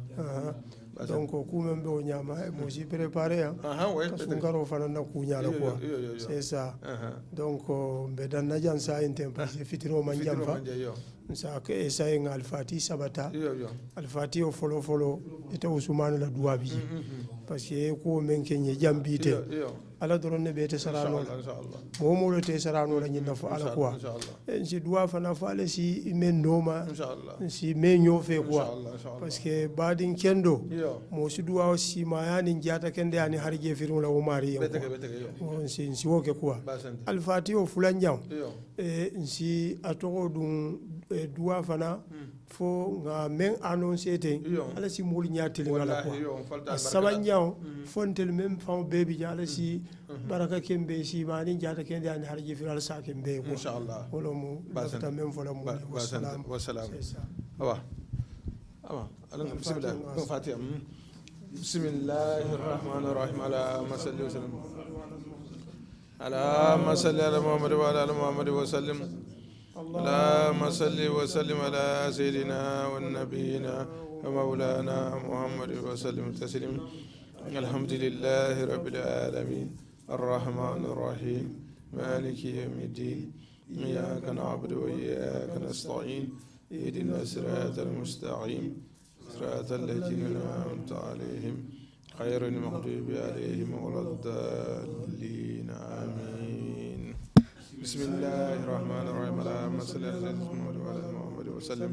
Donc ku men be o ñama mo si préparé hein parce que ngaro fana na ku ñala quoi c'est ça donc be dan na jan sa en tempo c'est fitiro man jam fa sa ke sa en alfati sabata alfati o folo folo ete usman la duwa bi parce que ko men ke ñe jambite ala doron ne be te sarano mo mo le te sarano la ñina fo ala quoi en si duwa fana fa le si men noma si men ño fe quoi parce que badin kendo mo si duwa si ma yani jata kende yani harje firu la umari on si si woke quoi alfati o fulan jam e si atoko dum duwa fana fo nga men annoncer te ala si mol ñatel ngala quoi sabanjaw fontel même fam bebi jala si baraka kembe si mani jata kende yani harje firu ala sa kembe ko inshallah wala mu ta même fola mu wassalam wassalam awa awa ala bismillah ko fatiha bismillahir rahmanir rahim ala masalli wa sallam ala masalli ala muhammad wa ala muhammad wa sallim اللهم صل وسلم على سيدنا والنبينا ومولانا محمد وسلم تسليما الحمد لله رب العالمين الرحمن الرحيم مالك يوم الدين إياك نعبد وإياك نستعين اهدنا الصراط المستقيم صراط الذين أنعمت عليهم غير المغضوب عليهم ولا الضالين آمين بسم الله الرحمن الرحيم اللهم صل على سيدنا محمد وعلى محمد وسلم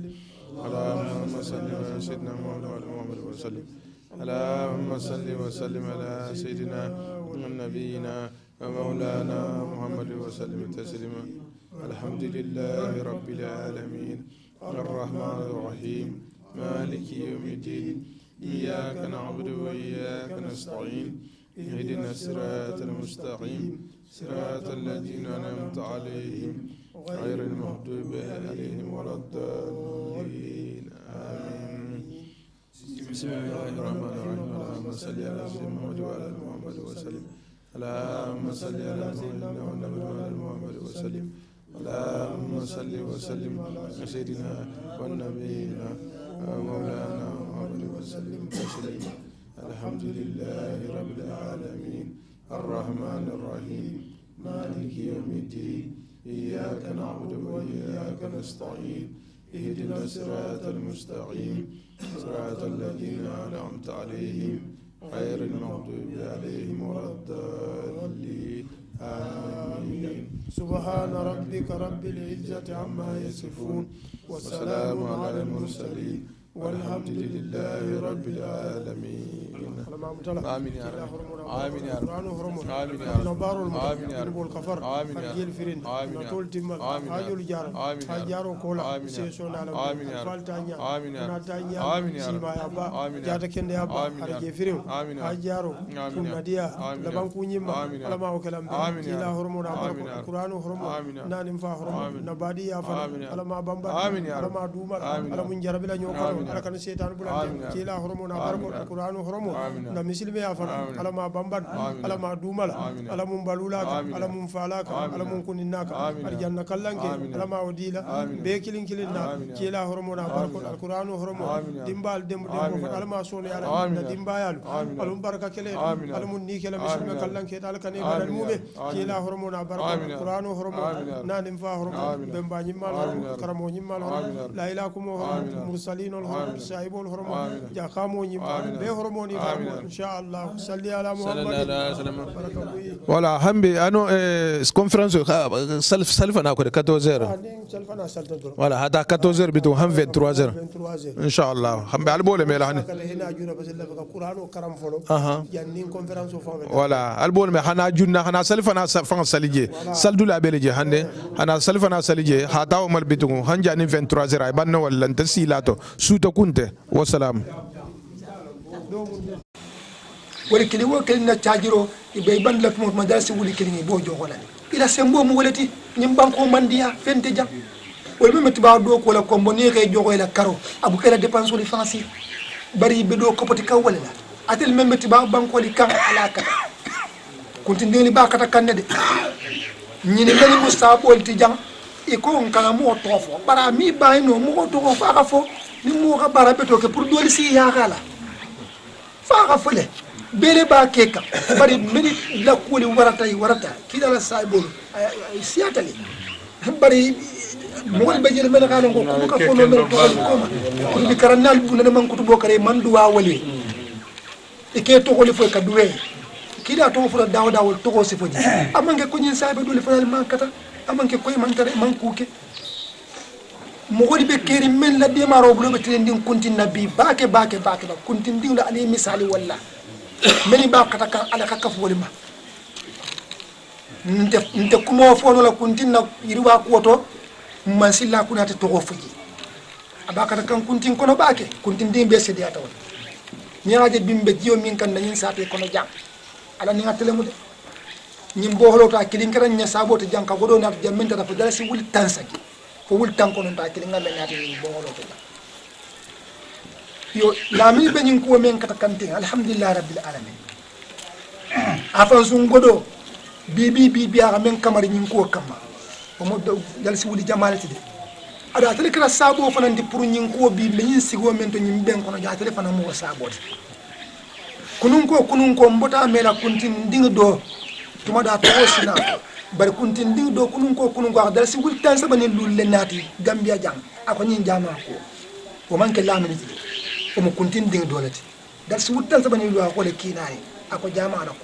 اللهم صل على سيدنا محمد وعلى محمد وسلم اللهم صل وسلم على سيدنا ونبينا ومولانا محمد وسلم تسليما الحمد لله رب العالمين الرحمن الرحيم مالك يوم الدين إياك نعبد وإياك نستعين اهدنا الصراط المستقيم صراط الذين أنعمت عليهم غير المغضوب عليهم ولا الضالين آمين بسم الله الرحمن الرحيم اللهم صل على سيدنا محمد وعلى محمد وسلم اللهم صل على سيدنا محمد وسلم اللهم صل وسلم على سيدنا ونبينا ومولانا محمد وسلم تسليما الحمد لله رب العالمين الرحمن الرحيم مالك يوم الدين إياك نعبد وإياك نستعين اهدنا الصراط المستقيم صراط الذين أنعمت عليهم غير المغضوب عليهم ولا الضالين آمين سبحان ربك رب العزة عما يصفون وسلام على المرسلين والحمد لله رب العالمين آمين يا رب آمين يا رب آمين يا رب آمين يا رب الكفر آمين يا رب آمين يا رب آمين يا رب آمين يا رب آمين يا رب آمين يا رب آمين يا رب آمين يا رب آمين يا رب آمين يا رب آمين يا رب kunadiya laban kunyima alama o kalam be ila hormo na qur'anu hormo nanim fa hormo na badiya fa alama bamba alama duma alamun jarabila nyoko alkan setan bulan ila hormo na barko qur'anu hormo mo na misilme ya fana ala ma bamban ala ma dumala ala mun balulaka ala mun falaka ala mun kuninaka aljanna kallanke ala ma odila be kilin kilin na kila hormo na barko alqur'anu hormo dimbal dem dem ala ma sonu ala na dimbayalu ala baraka kele ala mun ni kele misilme kallanke ala kane badal mube kila hormo na barko alqur'anu hormo na dim fa hormo bemba nyimmal hormo karamo nyimmal hormo la ilaha kumo hormo mursalin hormo saibul hormo ja khamo nyimmal be hormo ni inshallah salli ala muhammad voilà hambe ano conférence salf salfana ko quatorze heures voilà hada quatorze heures bitu ham vingt-trois heures inshallah hambe albole mela hani voilà albole me hana junna hana salfana fan salije saldula beleje hande hana salfana salije hada o mal bitu hanja ni vingt-trois heures ay banno walla ntasilato suto kunte wa salam wala kili wo kili na chajiro ibe ban la mo madarasi wuli kili ni bo jogola ila sembo mo wolati nyim banko mandiya fente jam wala me metiba do ko la kombo ni re jogo ila karo abu kala dépense wala fancy bari be do kopoti ka wala la atel me metiba banko li kan alaka kunti ndeli ba kata kanne de nyini ngani mustabol ti jam e ko on kala mo tofo bara mi bay no mo to ko fa fo ni mo ka bara beto ke pour doli si ya kala fa fole bele ba keka bari mini la kuli warata warata kida la saibol siatali bari mo be jere mel kala ko ko ka fono mel ko ko bi karanal bu ne man kutu bokare man duwa wali e ke to ko li fo ka duwe kida to fo daw dawol to ko se fo ji amange ko nyin saibe dole fa man kata amange ko man tare man kuke mo wodi be keri men la be maro bu be trending kuntin nabi baake baake baake ba kuntin ding la ali misali walla meni ba kata kan ala ka kaf woli ma nte nte kumo fono la kuntin na yiriwa koto man silla kunata to go fuji aba kata kan kuntin kono baake kuntin ding be sedi ata wala nyaaje bimbe jiyo min kan na yin saate kono jam ala ni ngatele mu de nyim bo holo ta kilin kan nya sabo to janka godo na jammen ta fa dala si wuli tansaki ko wul tanko non ta kilin ngam na ta bo holo to yo lami be nyin ko men kata kante alhamdulillah rabbil alamin afan sun godo bibi bibi aga men kamar nyin ko kama o mo dal si wuli jamalati de ada tele kala sabo fanandi pour nyin ko bi be nyin sigo men to nyin ben kono ja tele fana mo sabo kunun ko kunun ko mbota mela kuntin ding do tuma da to sina bari kuntin ding do kunun ko kunun ko dal si wuli tan sabani lulle nati gambia jam ako nyin jama ko o manke lamini o mo kuntin ding dolati dal si wutal sabani lu ko le kinay ako jama na ko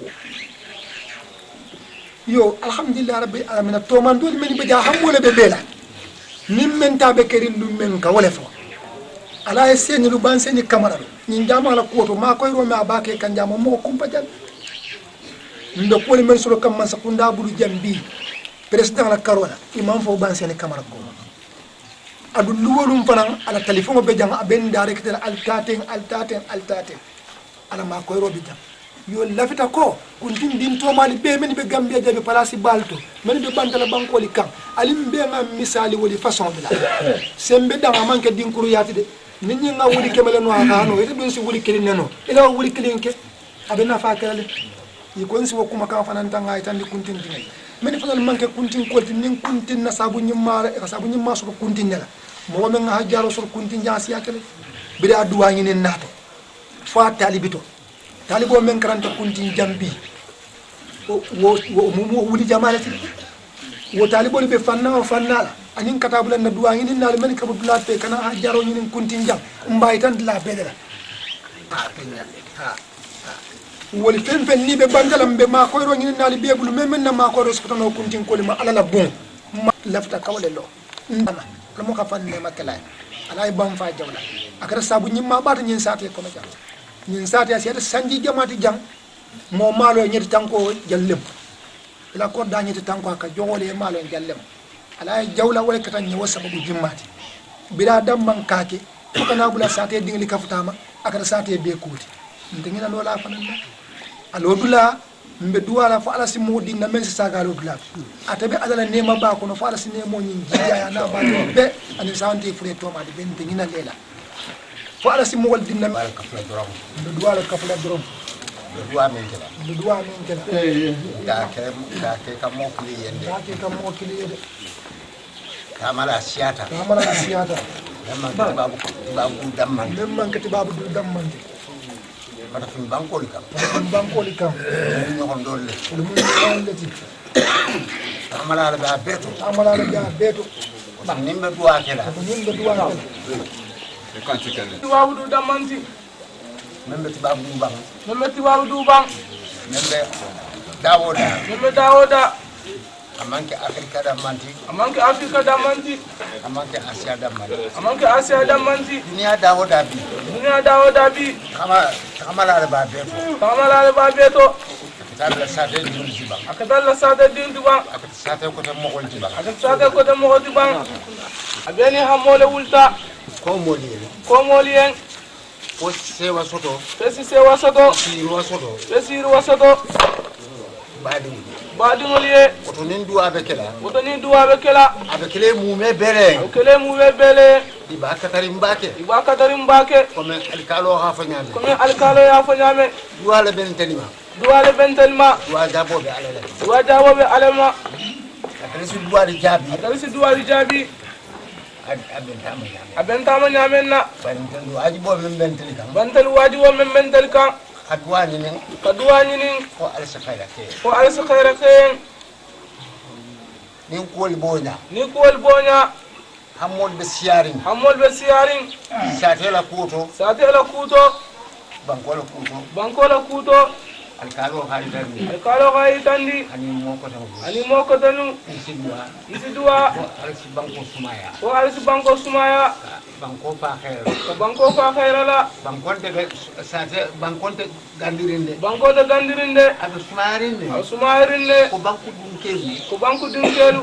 yo alhamdulillah rabbil alamin to man dol men be ja hamole be bela nim men tabe kerin lu men ka wala fo ala seni lu ban seni kamara ni jama la ko to ma koy ro ma ba ke kan jama mo kumpa jan ndo ko le men solo kam man sakunda bulu jambi president la karola imam fo ban seni kamara ko adu luwolum fanan ala telephone be jang ben directeur altaten altaten altaten ala ma koy robi jam yo lafita ko kuntin din to mali be men be gambia jabe place balto men be bandala banko li kam alim be ma misali woli façon bila sembe dama manke din kuru yati de nit ñi nga wuli kemele no aka no ite ben si wuli kelin neno ila wuli kelin ke abena fa kala yi ko nsi wakuma ka fanan tanga itandi kuntin dinay men fanal manke kuntin ko tin kuntin na sabu ñimma sabu ñimma so kuntin nela mo men nga hajjaro so kuntin jasi yakele bi da duwa ngi nen nato fa talibito talibo men karanta kuntin jambi wo wo mo wuli jamalati wo talibo be fanna o fannala anin katabula na duwa ngi nal men kabu dula pe kana hajjaro ngi nen kuntin jam mbay tan la bedela ha ha woli fen fen ni be bandalam be ma koyro ngi nal be bulu men men na ma koyro so tan kuntin ko ma ala la bon lafta kawle lo ndana lamo ka fanne makala ala bam fa jawla akara sabu nyimma bata nyin saate ko no jam nyin saate asiata sanji jamati jang mo malo nyeti tanko jallem ila ko da nyeti tanko ka jogole malo jallem ala jawla wala katan nyi wasabu jimmati bira dam man kake ko kana bula saate dingli kafutama akara saate be kuti ndengina lola fananda alo dula mbe duwala fa ala si modi na men saga lo dula atabe adala nema ba ko no fa ala si nemo nyi jiya na ba be ani santi fure to ma de ben ngina lela fo ala si mogol dinna wala kafla dorom ndu duwala kafla dorom do duwa men kala ndu duwa men kala da ke da ke ka mo kili yende da ke ka mo kili yende kamala siyata kamala siyata lamma babu babu damman lemman kati babu du damman mata fi bankol kam bankol kam ñu ko dolle lu mu ñaan lati kamala la ba beto kamala la ba beto ba nimbe duwa kala nimbe duwa kala e kanti kala babu du dammanti membe ti babu du bang membe ti babu du bang membe dawoda membe dawoda amanke afrika da manti amanke afrika da manti amanke asia da manti amanke asia da manti dunia dawoda bi dunia dawoda bi kama kama la ba beto kama la ba beto akatalla sate din ci bang akatalla sate din ci bang akat sate ko te mo ci bang akat sate ko te mo ci bang abeni hamole wulta ko moli ko moli en ko sewa soto pesi sewa soto siru soto pesi ru soto badi badi ngoliye oto nin duwa be kala oto nin duwa be kala abe kele mu me bere o kele mu me bele di ba katari mbake di ba katari mbake ko men alkalo ha fa nyame ko men alkalo ya fa nyame duwa le ben telima duwa le ben telima duwa jabo be alala duwa jabo be alama akale su duwa di jabi akale su duwa di jabi aben tama nyame aben tama nyame na ban tan duwa jibo men ben telika ban tel wajibo men ben telika kadwa nyinin kadwa nyinin ko alsa khayra ke ko alsa khayra ke ni ko bonya ni ko bonya hamol be siyarin hamol be siyarin satela kuto satela kuto bankola kuto bankola kuto alkalo hayi tandi alkalo hayi tandi ani moko tanu ani moko tanu isidwa isidwa alsi banko sumaya ko alsi banko sumaya banko fa khair ko banko fa khairala banko de sate banko de gandirinde banko de gandirinde abe sumarinde abe sumarinde ko banko dum kelu ko banko dum kelu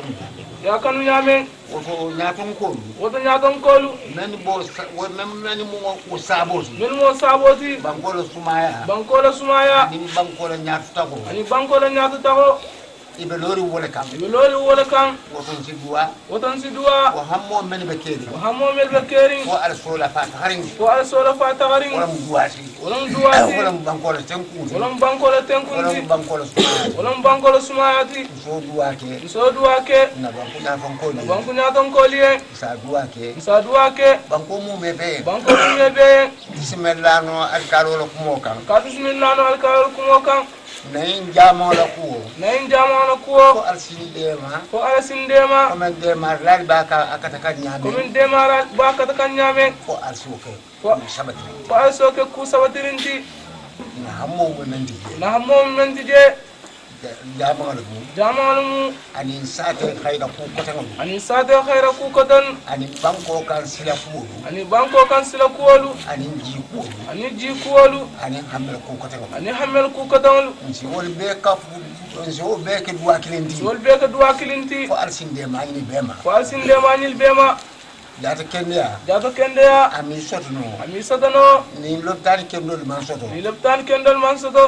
ya kanu nyame woto nyaton ko woto nyaton kolu nani bo même nani mo o saboti min mo saboti banko la sumaya banko la sumaya ni banko la nyatu tako ani banko la nyatu tako ibe lori wala kam ibe lori wala kam woton si duwa woton si duwa wa hammo men be keri wa hammo men be keri wa al sola fa tarin wa al sola fa tarin wala mu duwati wala mu duwati wala mu banko la tenku wala mu banko la tenku wala mu banko la sumaya wala mu banko la sumaya ti so duwa ke so duwa ke na banko na banko ni banko nya ton ko liye sa duwa ke sa duwa ke banko mu me be banko mu me be bismillah no al karo la kumo kan ka bismillah no al karo kumo kan nayin jamo la kuwo nayin jamo la kuwo ko alsindema ko alsindema ko men demar lal baka akata kan nyame ko men demar baka ta kan nyame ko alsuke ko sabati ko alsuke ku sabatirinti na hammo men dije na hammo men dije jamo la mu jamo la mu ani sate khayra ku kotan ani sate khayra ku kotan ani banko kan sila kuwolu ani banko kan sila kuwolu ani ji kuwolu ani ji kuwolu ani hammel ku kotan ani hammel ku kotan nsi wol be kafu nsi wol be ke duwa kilinti wol be ke duwa kilinti ko alsinde ma ni bema ko alsinde ma ni bema jata kendeya jata kendeya ami sotono ami sotono ni loptani kendol man soto ni loptani kendol man soto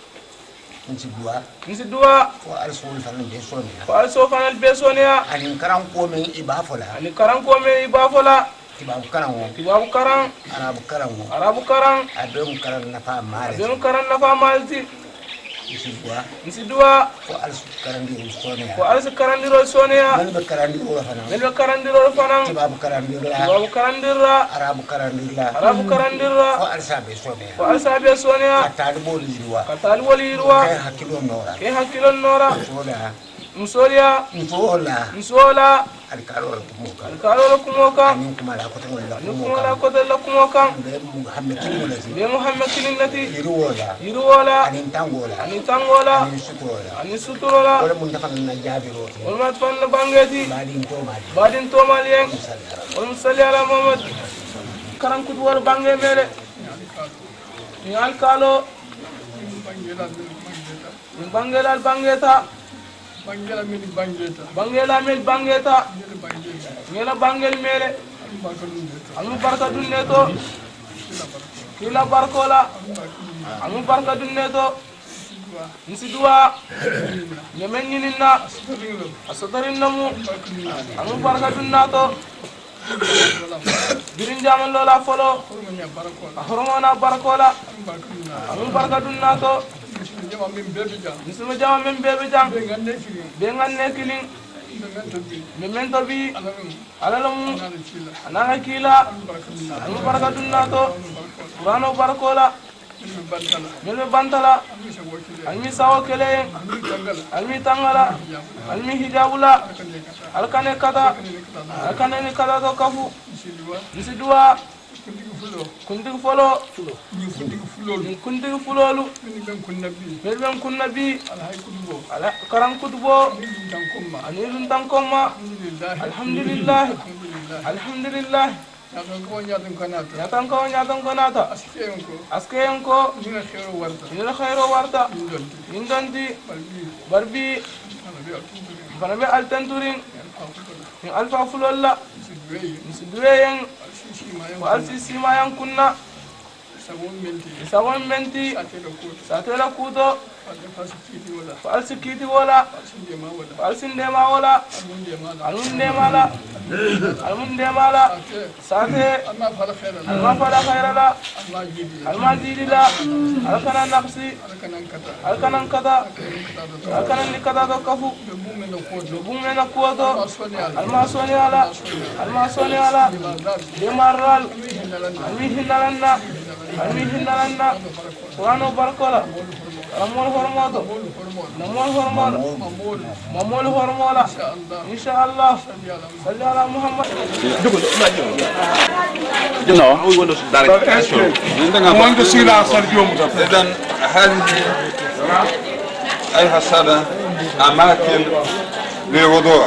nsi duwa nsi duwa ko alsol tan be sonia ko also fanal be sonia ani karan ko men ibafola ani karan ko men ibafola tibabu karan wo tibabu karan arabu karan wo arabu karan adum karan nafa mare adum karan nafa malti nsi duwa nsi duwa ko also karan di sonia ko also karan di sonia men be karan di o fana men be karan di ro fana tibabu karan di la tibabu karan di ra arabu karan di la arabu karan di ra ko alsa be sonia ko alsa be sonia katali boli ruwa katali boli ruwa ke hakilo nora ke hakilo nora sola musolia nsola nsola alkalo la kumoka alkalo la kumoka ani kuma la ko tan la ni kuma la ko la kumoka be muhammad kilin be muhammad kilin nati yiruwola yiruwola ani tangola ani tangola ani sutola ani sutola wala mun dafa na jabiro wala mat fan na bangeti badin to mali badin to mali en wala musalli ala muhammad karan kut wala bange mele ni alkalo ni bangela al bangeta bangela mel bangeta bangela mel bangeta ngela bangel mele amu barka dunne to kila barkola amu barka dunne to nsi duwa nyemen nyinina asatarin namu amu barka dunna to birin jaman lola folo hormona barakola amun barka dunna to musulma jama men bebe jam be nganne kilin be men to bi alalum anana kila amun barka dunna to qur'ano barakola mel bantala almi sawo kele almi tangala almi hijabula alkane kata alkane ni kata to kafu nsi duwa kundig folo kundig fulolu mel ben kunna bi ala karan kutubo anilun tankomma alhamdulillah alhamdulillah nyatan ko nyatan ko nata askeyen ko ina khairo warta indonti barbi banabe altanturin in alfa fulolla nsidweyen wa alsisima yankunna sabon menti satela kuto fa alsikiti wala fa alsindema wala almundemala almundemala sate alma fala khairala alma jidila alkana naqsi alkana kata alkana nikata to kafu bumena kuoto alma soni ala alma soni ala demaral almi hinalanna almi hinalanna qur'ano barakola ramol hormodo namol hormodo mamol hormola inshallah salli ala muhammad no we want to direct question want to see la sal jom idan هذه ايها الساده اماكن للوضوء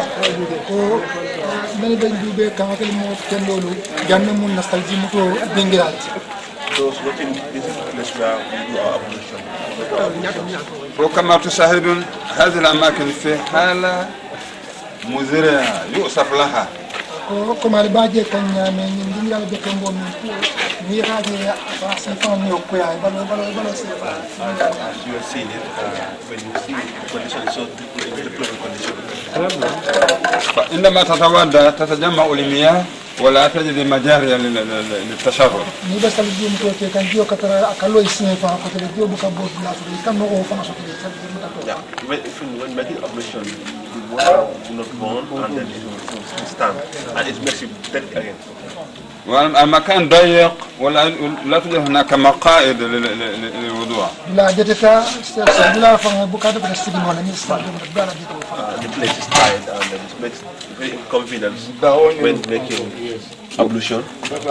من بنجوبه كما كلمه كندولو جامن من نستلجي متو دينغرات those looking this is the place where we do our ablution. وكما تشاهدون هذه الأماكن في حالة مزرعة يؤسف لها. كما الباجي كان من دينغرا بكمبو من ميراجي فاسفان يوكيا بلو بلو بلو سيفا. As you have seen it, uh, when you see the condition is so deplorable condition. فعندما تتودى تتجمع المياه ولا تجد مجاري للتشرب. نيبس اليوم توكي كان جيو كتر أكلوا يسمع فقط الجيو بكبوت لا تري كان نوعه فما شكله. Yeah, when when making ablution, the water will not burn and then it will stand and it makes you dead again. والمكان ضيق ولا لا توجد هناك مقاعد للوضوء. لا جتك سبلا فما بكرة بنستخدم ولا نستخدم بلا جتك. The place is tight and it makes very inconvenient when making ablution.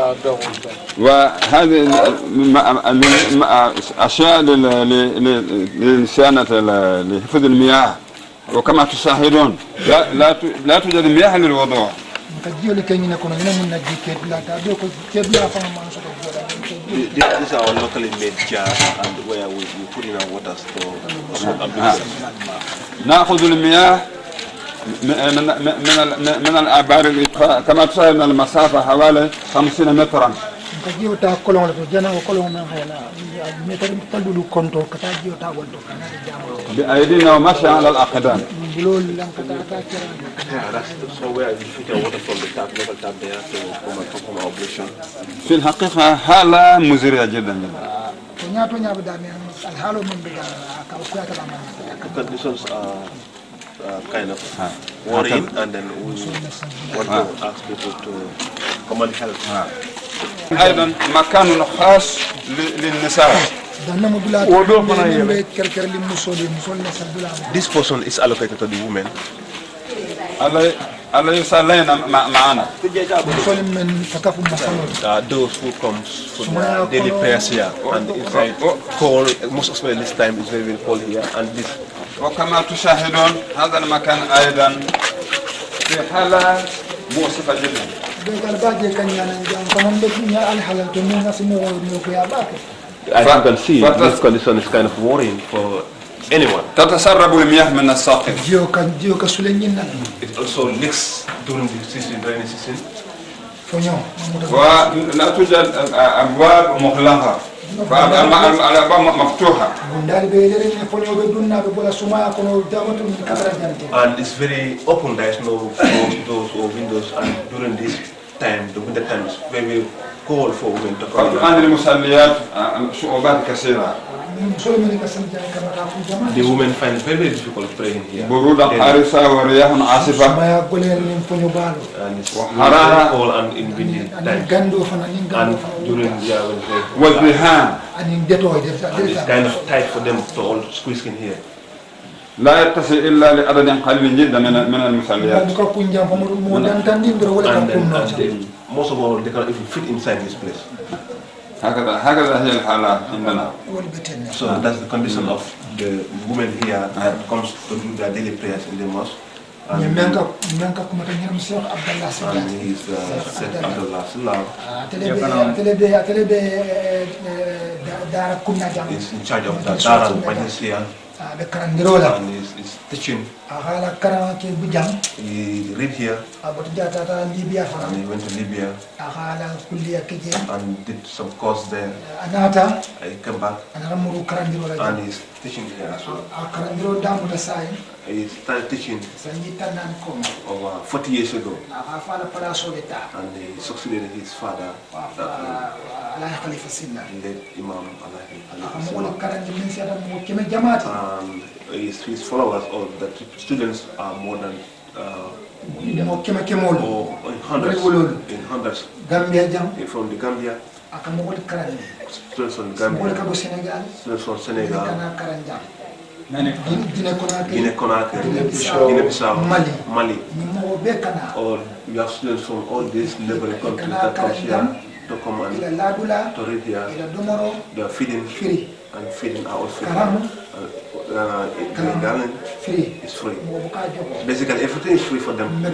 وهذه أشياء لصيانة لحفظ المياه وكما تشاهدون لا لا لا توجد مياه للوضوء. These are our locally made jars and where we, we put in our water store. نأخذ المياه من من من الآبار كما تشاهدون المسافة حوالي خمسين مترا. بأيدينا ومشي على الأقدام. في الحقيقة حالة مزرية جدا جدا. Conditions are uh, kind of worrying, and then we want to ask people to come and help. أيضا مكان خاص للنساء. This portion is allocated to the women. أليس لنا معنا. Uh, those who come for the daily prayers here, and inside cold, most especially this time is very very cold here, and this. وكما تشاهدون هذا المكان أيضا في حالة مؤسفة جدا. As you can see, this condition is kind of worrying for anyone. تتسرب المياه من الساقف. It also leaks during the season, rainy season. ولا توجد أبواب مغلقة. الأبواب مفتوحة. And it's very open. There is no doors or windows, and during this time, the winter time, is very cold for women to come. قد عن المصليات صعوبات كثيرة. The women find it very, very difficult praying here. برودة حارسة ورياح عاصفة. And it's very cold and in windy time. And during yeah, when والذهان. and it's kind of tight for them to all squeeze in here. لا يتصل إلا لعدد قليل جدا من من المصليات. And then and they, most of all, they cannot even fit inside this place. هكذا هكذا هي الحالة عندنا. So that's the condition of the women here that comes to do their daily prayers in the mosque. And, and he's uh, Sheikh Abdullah Salam. He's in charge of the Dara Majlis here. And he's, he's teaching. He read here. And he went to Libya. And did some course there. He came back. And he's teaching here as well. He started teaching over forty years ago. And he succeeded his father, that late Imam and his, his followers or the students are more than uh, or in hundreds, in hundreds from the Gambia, students from Gambia, students from Senegal, Guinea Conakry, Guinea-Bissau, Mali, Mali. Or you have students from all these neighboring countries that come here to come and to read here. They are feeding and feeding are all free. Uh, uh, the garden is free. Basically, everything is free for them. Uh,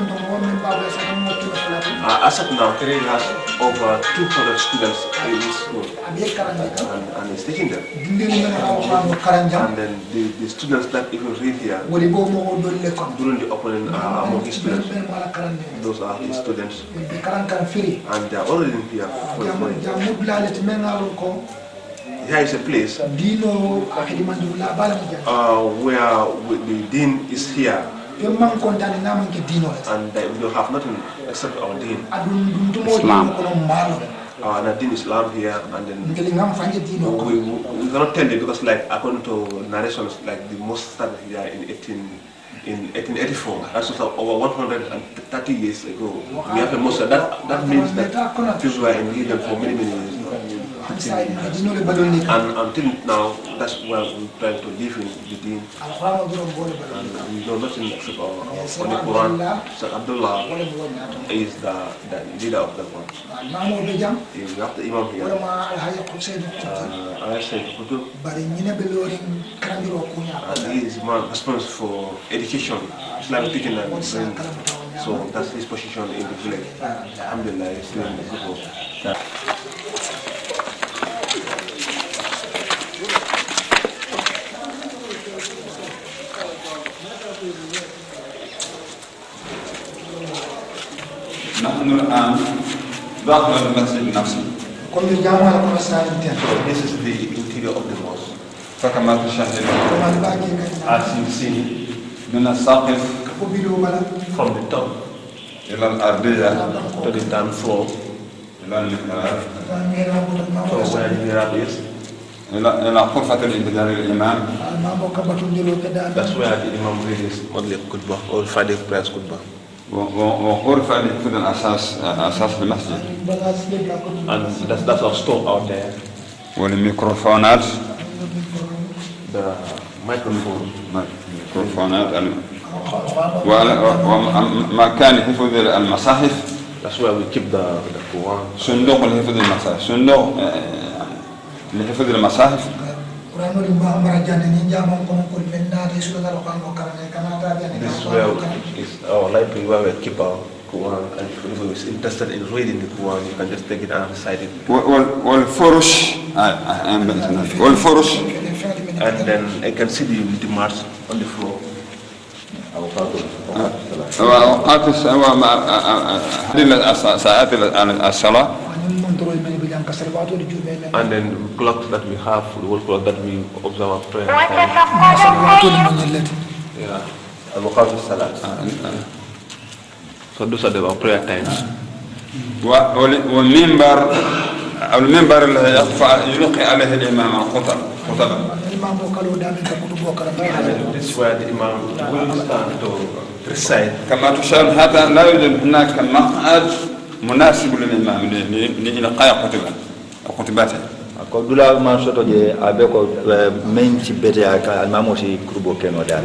as of now, he has over two hundred students in this school, and, and he's teaching them. And then the, the students that even read here during the opening are among his students. Those are his students, and they are already in here for free. Here is a place uh, where the dean is here, and uh, we don't have nothing except our dean. Islam. Uh, and the dean is Islam here, and then we, we cannot tell you because, like, according to narrations, like the most started here in eighteen in eighteen eighty-four. That's over one hundred thirty years ago. We have a mosque. That that means that people were in religion for many many years. And until now, that's where we try to live in the deen. And we know nothing except our, our Holy Quran. Sheikh Abdullah is the, the leader of that one. We have the Imam here. Uh, I said Kutub. And he is man responsible for education, Islamic teaching and training. So that's his position in the village. Alhamdulillah, he's doing the good work. نحن الآن داخل المسجد نفسه. So this is the interior of the mosque. فكما تشاهدون as you see من السقف from the top إلى الأرضية to the down floor إلى المحراب from where the mihrab is. إلى إلى غرفة الانتظار الإمام. That's where the Imam reads Modli Khutbah or Friday prayers Khutbah. وغرفة لحفظ الأساس أساس المسجد. And that's that's our store out there. والميكروفونات. The microphone. ميكروفونات ومكان حفظ المصاحف. That's where we keep the the Quran. صندوق لحفظ المصاحف. صندوق لحفظ المصاحف. This is where is our library where we keep our Quran, and if anyone is interested in reading the Quran, you can just take it and recite it. والفرش والفرش. And then I can see the, the mats on the floor. وأوقات ساعات الصلاة. And then the clock that we have, the whole clock that we observe our prayer. Yeah. So those are the, our prayer times. والمنبر المنبر الذي يلقي عليه الإمام الخطب خطبة. This is where the Imam will stand to recite. كما تشاهد هذا لا يوجد هناك مقعد مناسب للإمام لإلقاء خطبة خطباته. ko dula man soto je abe ko men ci bete aka almamo si kurbo keno da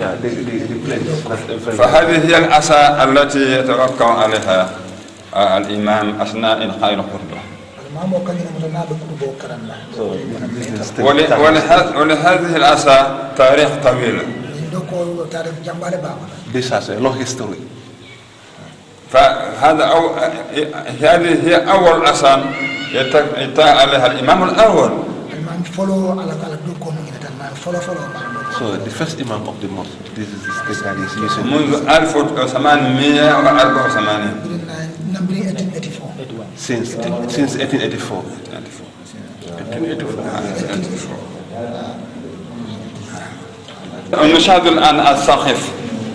فهذه هي الأسى التي يتوقع عليها الإمام أثناء إلقاء الخطبة. ولهذه الأسى تاريخ طويل. This has a long history. فهذا أو هذه هي أول أسى يتقع عليها الإمام الأول. So the first Imam of the mosque, this is the state that is using. منذ ألف وثمانمئة وأربعة وثمانين. Since since eighteen eighty-four. نشاهد الآن الساقف.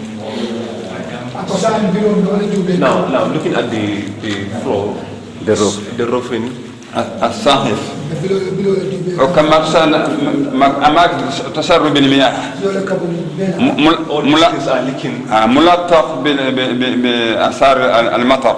Now, now looking at the the floor, the roof, the roofing. الساقف. وكما أماكن تسرب المياه. ملطخ بآثار المطر.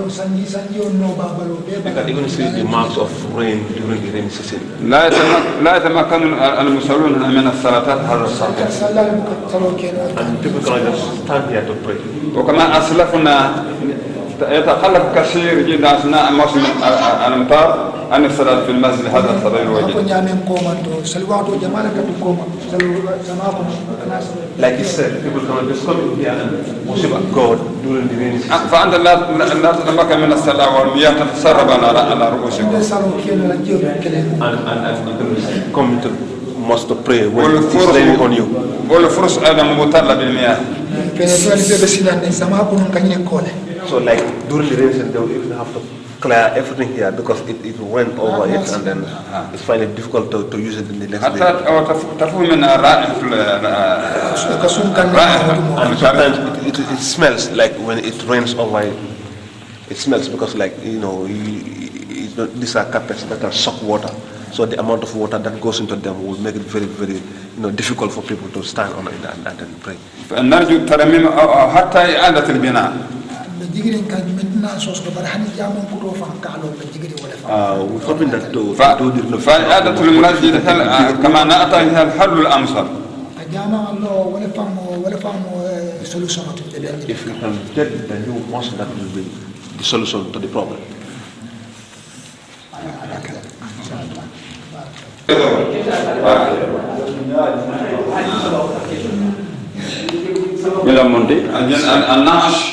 You can even see the marks of rain during the rainy season. لا لا يتمكن المصلون من الصلاة على الساقف. And people can just stand here to pray. وكما أسلفنا يتخلف كثير جدا أثناء موسم الأمطار عن الصلاة في المسجد هذا الصغير الوجيه. Like you said, people can just come in here and worship God during the rainy season. فأنت لا لا تتمكن من الصلاة والمياه تتسرب على على رؤوسكم. And and and you can just come to mosque to pray when it's raining on you. والفرش أيضا مبتلة بالمياه. So like during the rainy season, they will even have to clear everything here because it, it went over it and then it's finally difficult to, to use it in the next day. And sometimes it, it, it smells like when it rains over it, it smells because like, you know, you, you, these are carpets that are soak water. So the amount of water that goes into them will make it very, very, you know, difficult for people to stand on it and, and then pray. فنرجو ترميم حتى إعادة البناء. Uh, we're hoping that to, ف... to do the فإعادة المسجد كما نأتي هي الحل الأمثل. If we can get the new mosque, that will be the solution to the problem. إلى مندي النعش.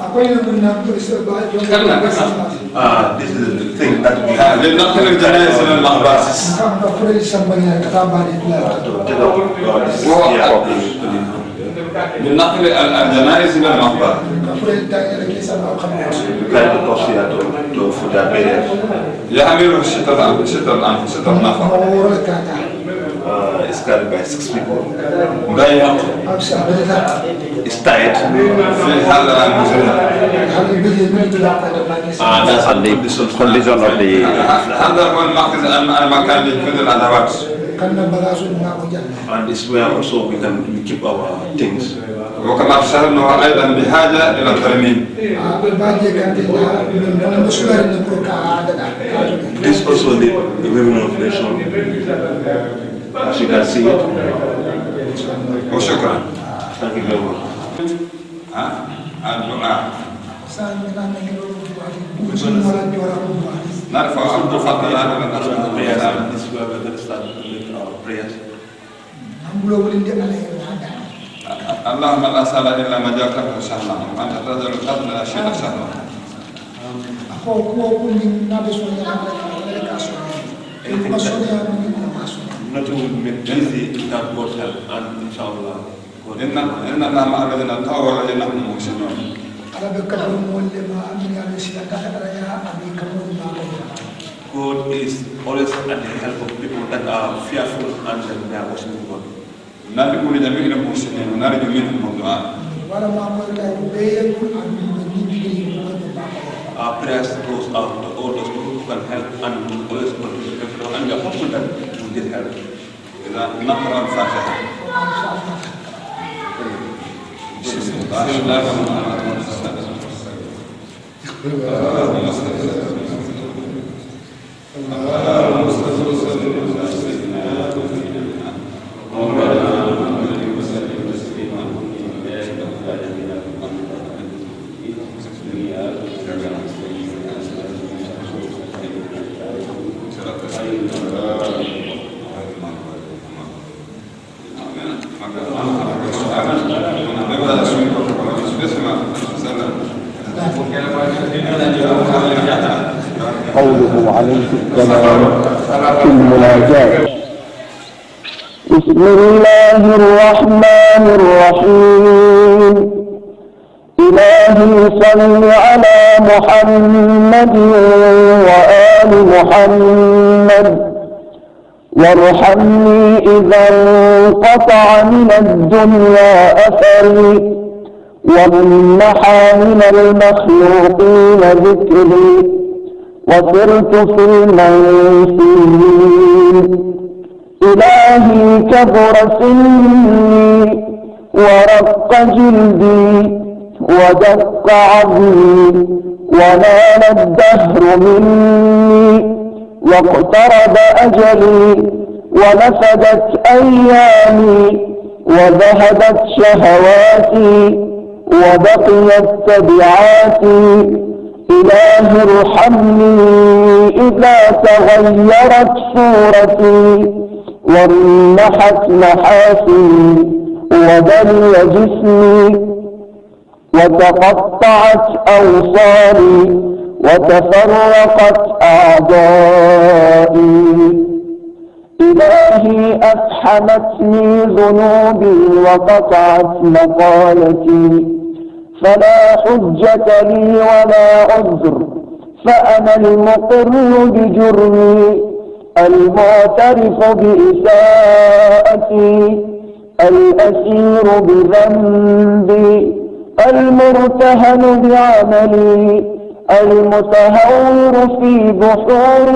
Ah, this is the thing that we have. لنقل الجنائز إلى المقبرة. لنقل الجنائز إلى المقبرة. يحمل ستة ستة ستة نفر. It's carried by six people. ضيق. It's tight. في حال Ah, that's on the condition of the. هذا هو المركز المكان لكل الأدوات. And this where also we can we keep our things. وكما أرسلنا أيضا بحاجة إلى الترميم. This also the women of the nation. As you can see it. وشكرا. Thank you very much. الدعاء. نرفع الفضل على الناس. This is where we're going to start with our prayers. اللهم لا سهل الا ما جعلته سهلا وانت تجعل الحزن لا شيء سهلا. Nothing will make easy without God's help, and inshallah. إن إن الله مع الذين اتقوا والذين هم محسنون. God is always at the help of people that are fearful and they are worshiping God. ندعو لجميع المحسنين ونرجو منهم الدعاء. our prayers goes out to all those people who can help and always contribute, and we are hopeful that we get help. نقرأ الفاتحة. بسم الله الرحمن قوله عليه السلام في المناجاة. بسم الله الرحمن الرحيم. إلهي صل على محمد وآل محمد وارحمني إذا انقطع من الدنيا أثري وانمحى من المخلوقين ذكري وصرت في المنسيين. إلهي كبر سني ورق جلدي ودق عظمي ونال الدهر مني واقترب أجلي ونفدت أيامي وذهبت شهواتي وبقيت تبعاتي. إله ارحمني إذا تغيرت صورتي وانمحت محاسني وبلي جسمي وتقطعت أوصالي وتفرقت أعضائي. إلهي أفحمتني ذنوبي وقطعت مقالتي فلا حجة لي ولا عذر فأنا المقر بجرمي المعترف بإساءتي الأسير بذنبي المرتهن بعملي المتهور في بحور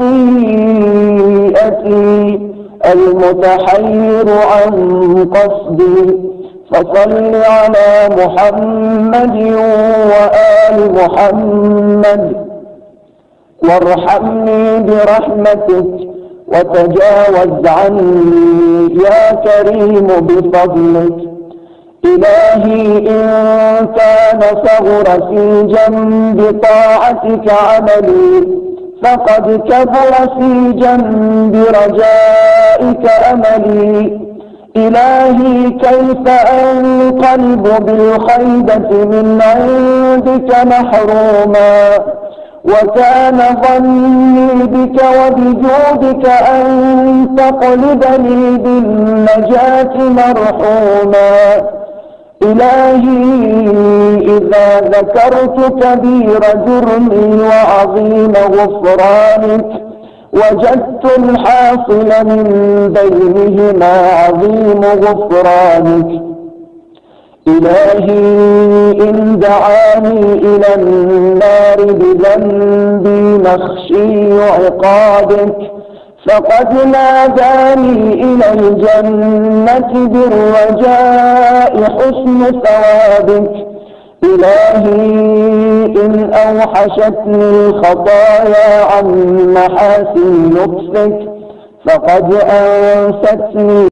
خطيئتي المتحير عن قصدي. فصل على محمد وآل محمد وارحمني برحمتك وتجاوز عني يا كريم بفضلك. إلهي إن كان صغر في جنب طاعتك عملي فقد كبر في جنب رجائك أملي. إلهي كيف أنقلب بالخيبة من عندك محروما وكان ظني بك وبجودك أن تقلبني بالنجاة مرحوما. إلهي إذا ذكرت كبير جرمي وعظيم غفرانك وجدت الحاصل من بينهما عظيم غفرانك. إلهي إن دعاني إلى النار بذنبي مخشي عقابك فقد ناداني إلى الجنة بالرجاء حسن ثوابك. إلهي إن أوحشتني الخطايا عن محاسن لطفك فقد أنستني